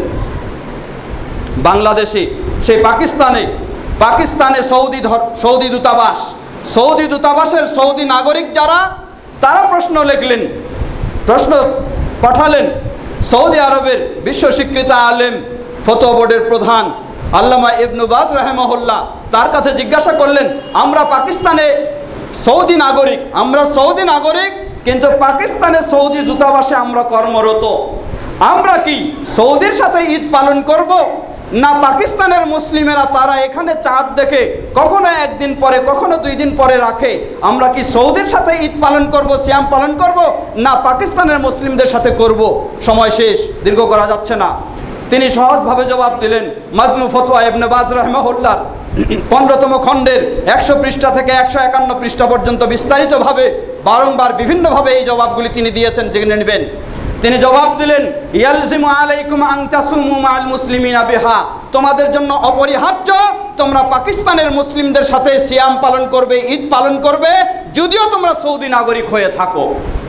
বাংলাদেশে, সেই পাকিস্তানে পাকিস্তানে সৌদি সৌদি দূতাবাস, সৌদি দূতাবাসের সৌদি নাগরিক যারা, তারা প্রশ্ন লিখলেন, প্রশ্ন পাঠালেন সৌদি আরবের বিশ্ব স্বীকৃত আলেম ফতোয়া বোর্ডের প্রধান আল্লামা ইবনু বাজ রাহিমাহুল্লাহ, তার কাছে জিজ্ঞাসা করলেন, আমরা পাকিস্তানে সৌদি নাগরিক, আমরা সৌদি নাগরিক কিন্তু পাকিস্তানে সৌদি দূতাবাসে আমরা কর্মরত, আমরা কি সৌদির সাথে ঈদ পালন করব, না পাকিস্তানের মুসলিমেরা তারা এখানে চাঁদ দেখে কখনো একদিন পরে কখনো দুই দিন পরে রাখে, আমরা কি সৌদির সাথে ঈদ পালন করব, সিয়াম পালন করব, না পাকিস্তানের মুসলিমদের সাথে করব? সময় শেষ, দীর্ঘ করা যাচ্ছে না। তিনি সহজভাবে জবাব দিলেন। মাজমু ফতোয়া ইবনে বাজ রাহিমাহুল্লাহর পনেরোতম খণ্ডের একশো পৃষ্ঠা থেকে একশো একান্ন পৃষ্ঠা পর্যন্ত বিস্তারিতভাবে বারংবার বিভিন্নভাবে এই জবাবগুলি তিনি দিয়েছেন, জেনে নেবেন। তিনি জবাব দিলেন, ইয়ালজিমু আলাইকুম আন তাসুমু মাআল মুসলিমিনা বিহা, তোমাদের জন্য অপরিহার্য তোমরা পাকিস্তানের মুসলিমদের সাথে সিয়াম পালন করবে, ঈদ পালন করবে, যদিও তোমরা সৌদি নাগরিক হয়ে থাকো।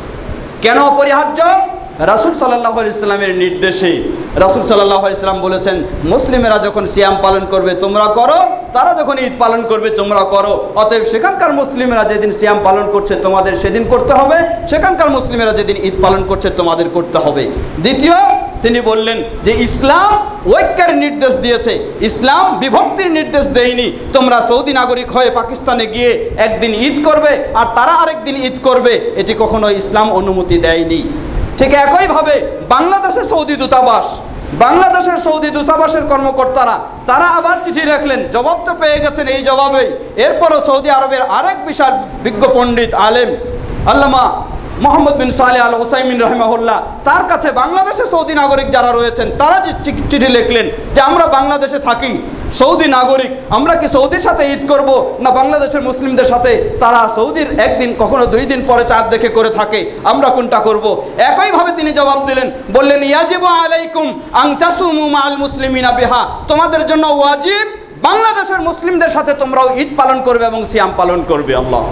কেন অপরিহার্য? রাসূল সাল্লাল্লাহু আলাইহি সাল্লামের নির্দেশে। রাসূল সাল্লাল্লাহু আলাইহি সাল্লাম বলেছেন, মুসলিমেরা যখন সিয়াম পালন করবে তোমরা করো, তারা যখন ঈদ পালন করবে তোমরা করো, অতএব সেখানকার মুসলিমেরা যেদিন সিয়াম পালন করছে তোমাদের সেদিন করতে হবে, সেখানকার মুসলিমেরা যেদিন ঈদ পালন করছে তোমাদের করতে হবে। দ্বিতীয়, তিনি বললেন যে ইসলাম ঐক্যের নির্দেশ দিয়েছে, ইসলাম বিভক্তির নির্দেশ দেয়নি। তোমরা সৌদি নাগরিক হয়ে পাকিস্তানে গিয়ে একদিন ঈদ করবে আর তারা আরেকদিন ঈদ করবে, এটি কখনো ইসলাম অনুমতি দেয়নি। ঠিক একইভাবে বাংলাদেশে সৌদি দূতাবাস, বাংলাদেশের সৌদি দূতাবাসের কর্মকর্তারা তারা আবার চিঠি রাখলেন, জবাব তো পেয়ে গেছেন এই জবাবেই। এরপরও সৌদি আরবের আরেক বিশাল বিজ্ঞ পণ্ডিত আলেম আল্লামা মোহাম্মদ বিন সালেহ আল উসাইমিন রাহিমাহুল্লাহ, তার কাছে বাংলাদেশের সৌদি নাগরিক যারা রয়েছেন তারা চিঠি লিখলেন যে আমরা বাংলাদেশে থাকি, সৌদি নাগরিক, আমরা কি সৌদির সাথে ঈদ করব, না বাংলাদেশের মুসলিমদের সাথে তারা সৌদির একদিন কখনো দুই দিন পরে চাঁদ দেখে করে থাকে, আমরা কোনটা করব? একইভাবে তিনি জবাব দিলেন, বললেন, ইয়াজিবু আলাইকুম আন তাসুমু মাআল মুসলিমিনা বিহা, তোমাদের জন্য ওয়াজিব বাংলাদেশের মুসলিমদের সাথে তোমরাও ঈদ পালন করবে এবং সিয়াম পালন করবে। আল্লাহ,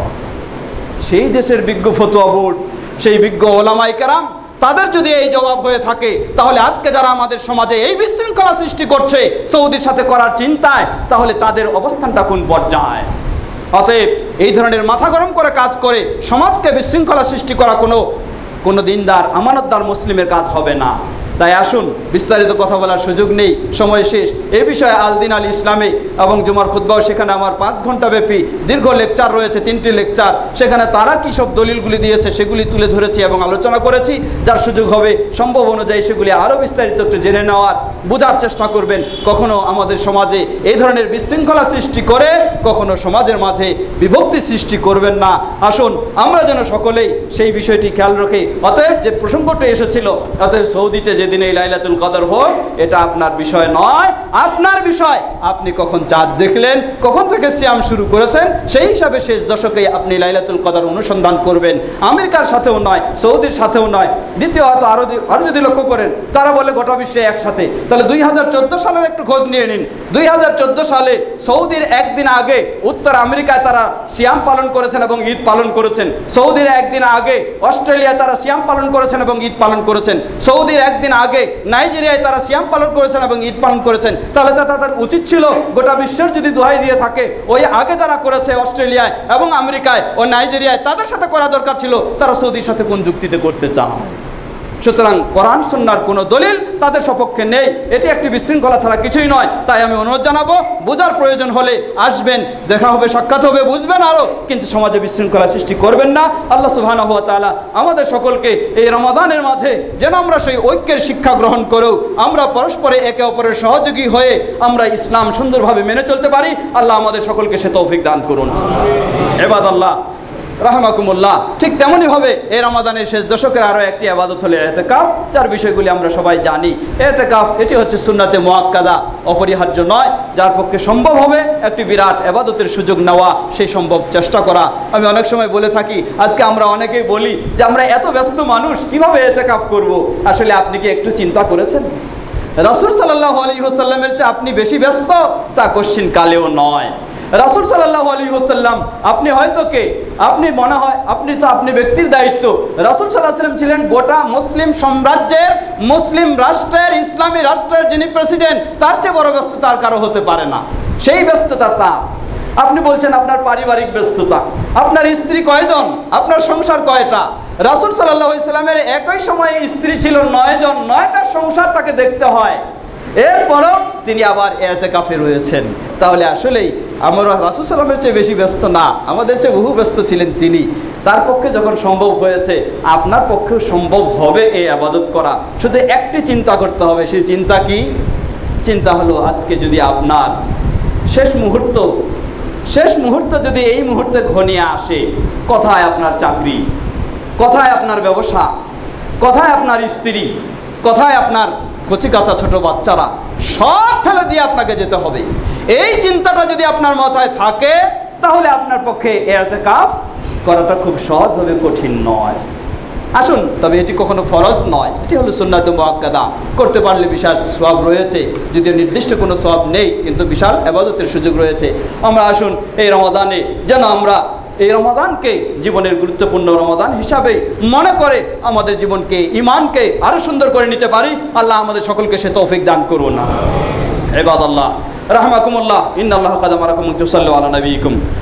সেই দেশের বিজ্ঞ ফতোয়া বোর্ড, সেই বিজ্ঞ ওলামায়ে কেরাম, তাদের যদি এই জবাব হয়ে থাকে, তাহলে আজকে যারা আমাদের সমাজে এই বিশৃঙ্খলা সৃষ্টি করছে সৌদির সাথে করার চিন্তায়, তাহলে তাদের অবস্থানটা কোন পর্যায়ে? অতএব এই ধরনের মাথা গরম করে কাজ করে সমাজকে বিশৃঙ্খলা সৃষ্টি করা কোনো কোনো দিনদার আমানতদার মুসলিমের কাজ হবে না। তাই আসুন, বিস্তারিত কথা বলার সুযোগ নেই, সময় শেষ। এই বিষয়ে আল দিন আল ইসলামে এবং জুমার খুতবাও সেখানে আমার পাঁচ ঘন্টা ব্যাপী দীর্ঘ লেকচার রয়েছে, তিনটি লেকচার, সেখানে তারা কী সব দলিলগুলি দিয়েছে সেগুলি তুলে ধরেছি এবং আলোচনা করেছি। যার সুযোগ হবে সম্ভব অনুযায়ী সেগুলি আরও বিস্তারিত একটু জেনে নেওয়ার, বোঝার চেষ্টা করবেন। কখনো আমাদের সমাজে এই ধরনের বিশৃঙ্খলা সৃষ্টি করে কখনো সমাজের মাঝে বিভক্তি সৃষ্টি করবেন না। আসুন আমরা যেন সকলেই সেই বিষয়টি খেয়াল রাখি। অতএব যে প্রসঙ্গটি এসেছিল, অতএব সৌদিতে যেদিন এই লাইলাতুল কদর হোক, এটা আপনার বিষয় নয়, আপনার বিষয় আপনি কখন চাঁদ দেখলেন, কখন থেকে সিয়াম শুরু করেছেন, সেই হিসাবে শেষ দশকে আপনি লাইলাতুল কদর অনুসন্ধান করবেন। আমেরিকার সাথেও নয়, সৌদির সাথেও নয়। দ্বিতীয় হয়তো আরো আরো যদি লক্ষ্য করেন, তারা বলে গোটা বিশ্বে একসাথে, তাহলে দুই হাজার চোদ্দো সালের একটু খোঁজ নিয়ে নিন। দুই হাজার চোদ্দো সালে সৌদির একদিন আগে উত্তর আমেরিকায় তারা সিয়াম পালন করেছেন এবং ঈদ পালন করেছেন। সৌদির একদিন আগে অস্ট্রেলিয়ায় তারা সিয়াম পালন করেছেন এবং ঈদ পালন করেছেন। সৌদির একদিন আগে নাইজেরিয়ায় তারা সিয়াম পালন করেছেন এবং ঈদ পালন করেছেন। তাহলে তা তাদের উচিত ছিল গোটা বিশ্বের যদি দোহাই দিয়ে থাকে, ওই আগে যারা করেছে অস্ট্রেলিয়ায় এবং আমেরিকায় ও নাইজেরিয়ায়, তাদের সাথে করা দরকার ছিল। তারা সৌদির সাথে কোন যুক্তিতে করতে চায়? সুতরাং কোরআন সুন্নাহর কোনো দলিল তাদের সপক্ষে নেই, এটি একটি বিশৃঙ্খলা ছাড়া কিছুই নয়। তাই আমি অনুরোধ জানাবো, বোঝার প্রয়োজন হলে আসবেন, দেখা হবে, সাক্ষাৎ হবে, বুঝবেন আরও, কিন্তু সমাজে বিশৃঙ্খলা সৃষ্টি করবেন না। আল্লাহ সুবহানাহু ওয়া তাআলা আমাদের সকলকে এই রমাদানের মাঝে যেন আমরা সেই ঐক্যের শিক্ষা গ্রহণ করেও আমরা পরস্পরে একে অপরের সহযোগী হয়ে আমরা ইসলাম সুন্দরভাবে মেনে চলতে পারি। আল্লাহ আমাদের সকলকে সে তৌফিক দান করুন। ইবাদাল্লাহ রাহমাকুমুল্লাহ, ঠিক তেমনইভাবে এই রমাদানের শেষ দশকের আরও একটি ইবাদত হলো ইতিকাফ, যার বিষয়গুলি আমরা সবাই জানি। ইতিকাফ এটি হচ্ছে সুন্নাতে মুআক্কাদা, অপরিহার্য নয়। যার পক্ষে সম্ভব হবে একটি বিরাট ইবাদতের সুযোগ নেওয়া, সেই সম্ভব চেষ্টা করা। আমি অনেক সময় বলে থাকি, আজকে আমরা অনেকেই বলি যে আমরা এত ব্যস্ত মানুষ, কিভাবে ইতিকাফ করব। আসলে আপনি কি একটু চিন্তা করেছেন রাসূল সাল্লাল্লাহু আলাইহি ওয়াসাল্লামের চেয়ে আপনি বেশি ব্যস্ত? তা কোশ্চিন কালেও নয়। রাসূল সাল্লাল্লাহু আলাইহি ওয়াসাল্লাম, আপনি হয়তো কে, আপনি মনে হয় আপনি তো আপনি ব্যক্তির দায়িত্ব। রাসূল সাল্লাল্লাহু আলাইহি ওয়াসাল্লাম ছিলেন গোটা মুসলিম সাম্রাজ্যের, মুসলিম রাষ্ট্রের, ইসলামী রাষ্ট্রের যিনি প্রেসিডেন্ট, তার চেয়ে বড় ব্যস্ততা আর কারো হতে পারে না। সেই ব্যস্ততা তার। আপনি বলছেন আপনার পারিবারিক ব্যস্ততা, আপনার স্ত্রী কয়জন, আপনার সংসার কয়টা? রাসূল সাল্লাল্লাহু আলাইহি ওয়াসাল্লামের একই সময়ে স্ত্রী ছিল নয় জন, নয়টা সংসার তাকে দেখতে হয়। এরপরও তিনি আবার ইতিকাফে রয়েছেন। তাহলে আসলেই আমরা রাসূল সাল্লামের চেয়ে বেশি ব্যস্ত না, আমাদের চেয়ে বহু ব্যস্ত ছিলেন তিনি। তার পক্ষে যখন সম্ভব হয়েছে, আপনার পক্ষেও সম্ভব হবে এই ইবাদত করা। শুধু একটি চিন্তা করতে হবে, সেই চিন্তা কি? চিন্তা হলো, আজকে যদি আপনার শেষ মুহূর্ত শেষ মুহূর্ত যদি এই মুহূর্তে ঘনিয়ে আসে, কোথায় আপনার চাকরি, কোথায় আপনার ব্যবসা, কোথায় আপনার স্ত্রী, কোথায় আপনার কচিকাচা ছোট বাচ্চারা, সব ফেলে দিয়ে আপনাকে যেতে হবে। এই চিন্তাটা যদি আপনার মাথায় থাকে, তাহলে আপনার পক্ষে ইতিকাফ করাটা খুব সহজ হবে, কঠিন নয়। আসুন, তবে এটি কখনো ফরজ নয়, এটি হলো সুন্নাতে মুআক্কাদা। করতে পারলে বিশাল সওয়াব রয়েছে, যদিও নির্দিষ্ট কোনো সওয়াব নেই, কিন্তু বিশাল ইবাদতের সুযোগ রয়েছে। আমরা আসুন এই রমাদানে যেন আমরা এই রমাদানকে জীবনের গুরুত্বপূর্ণ রমাদান হিসাবে মনে করে আমাদের জীবনকে, ঈমানকে আরো সুন্দর করে নিতে পারি। আল্লাহ আমাদের সকলকে সে তৌফিক দান করুন। ইবাদাল্লাহ রাহমাকুমুল্লাহ, ইন্নাল্লাহা কাদ আমারাকুম তুসাল্লু আলা নবিয়িকুম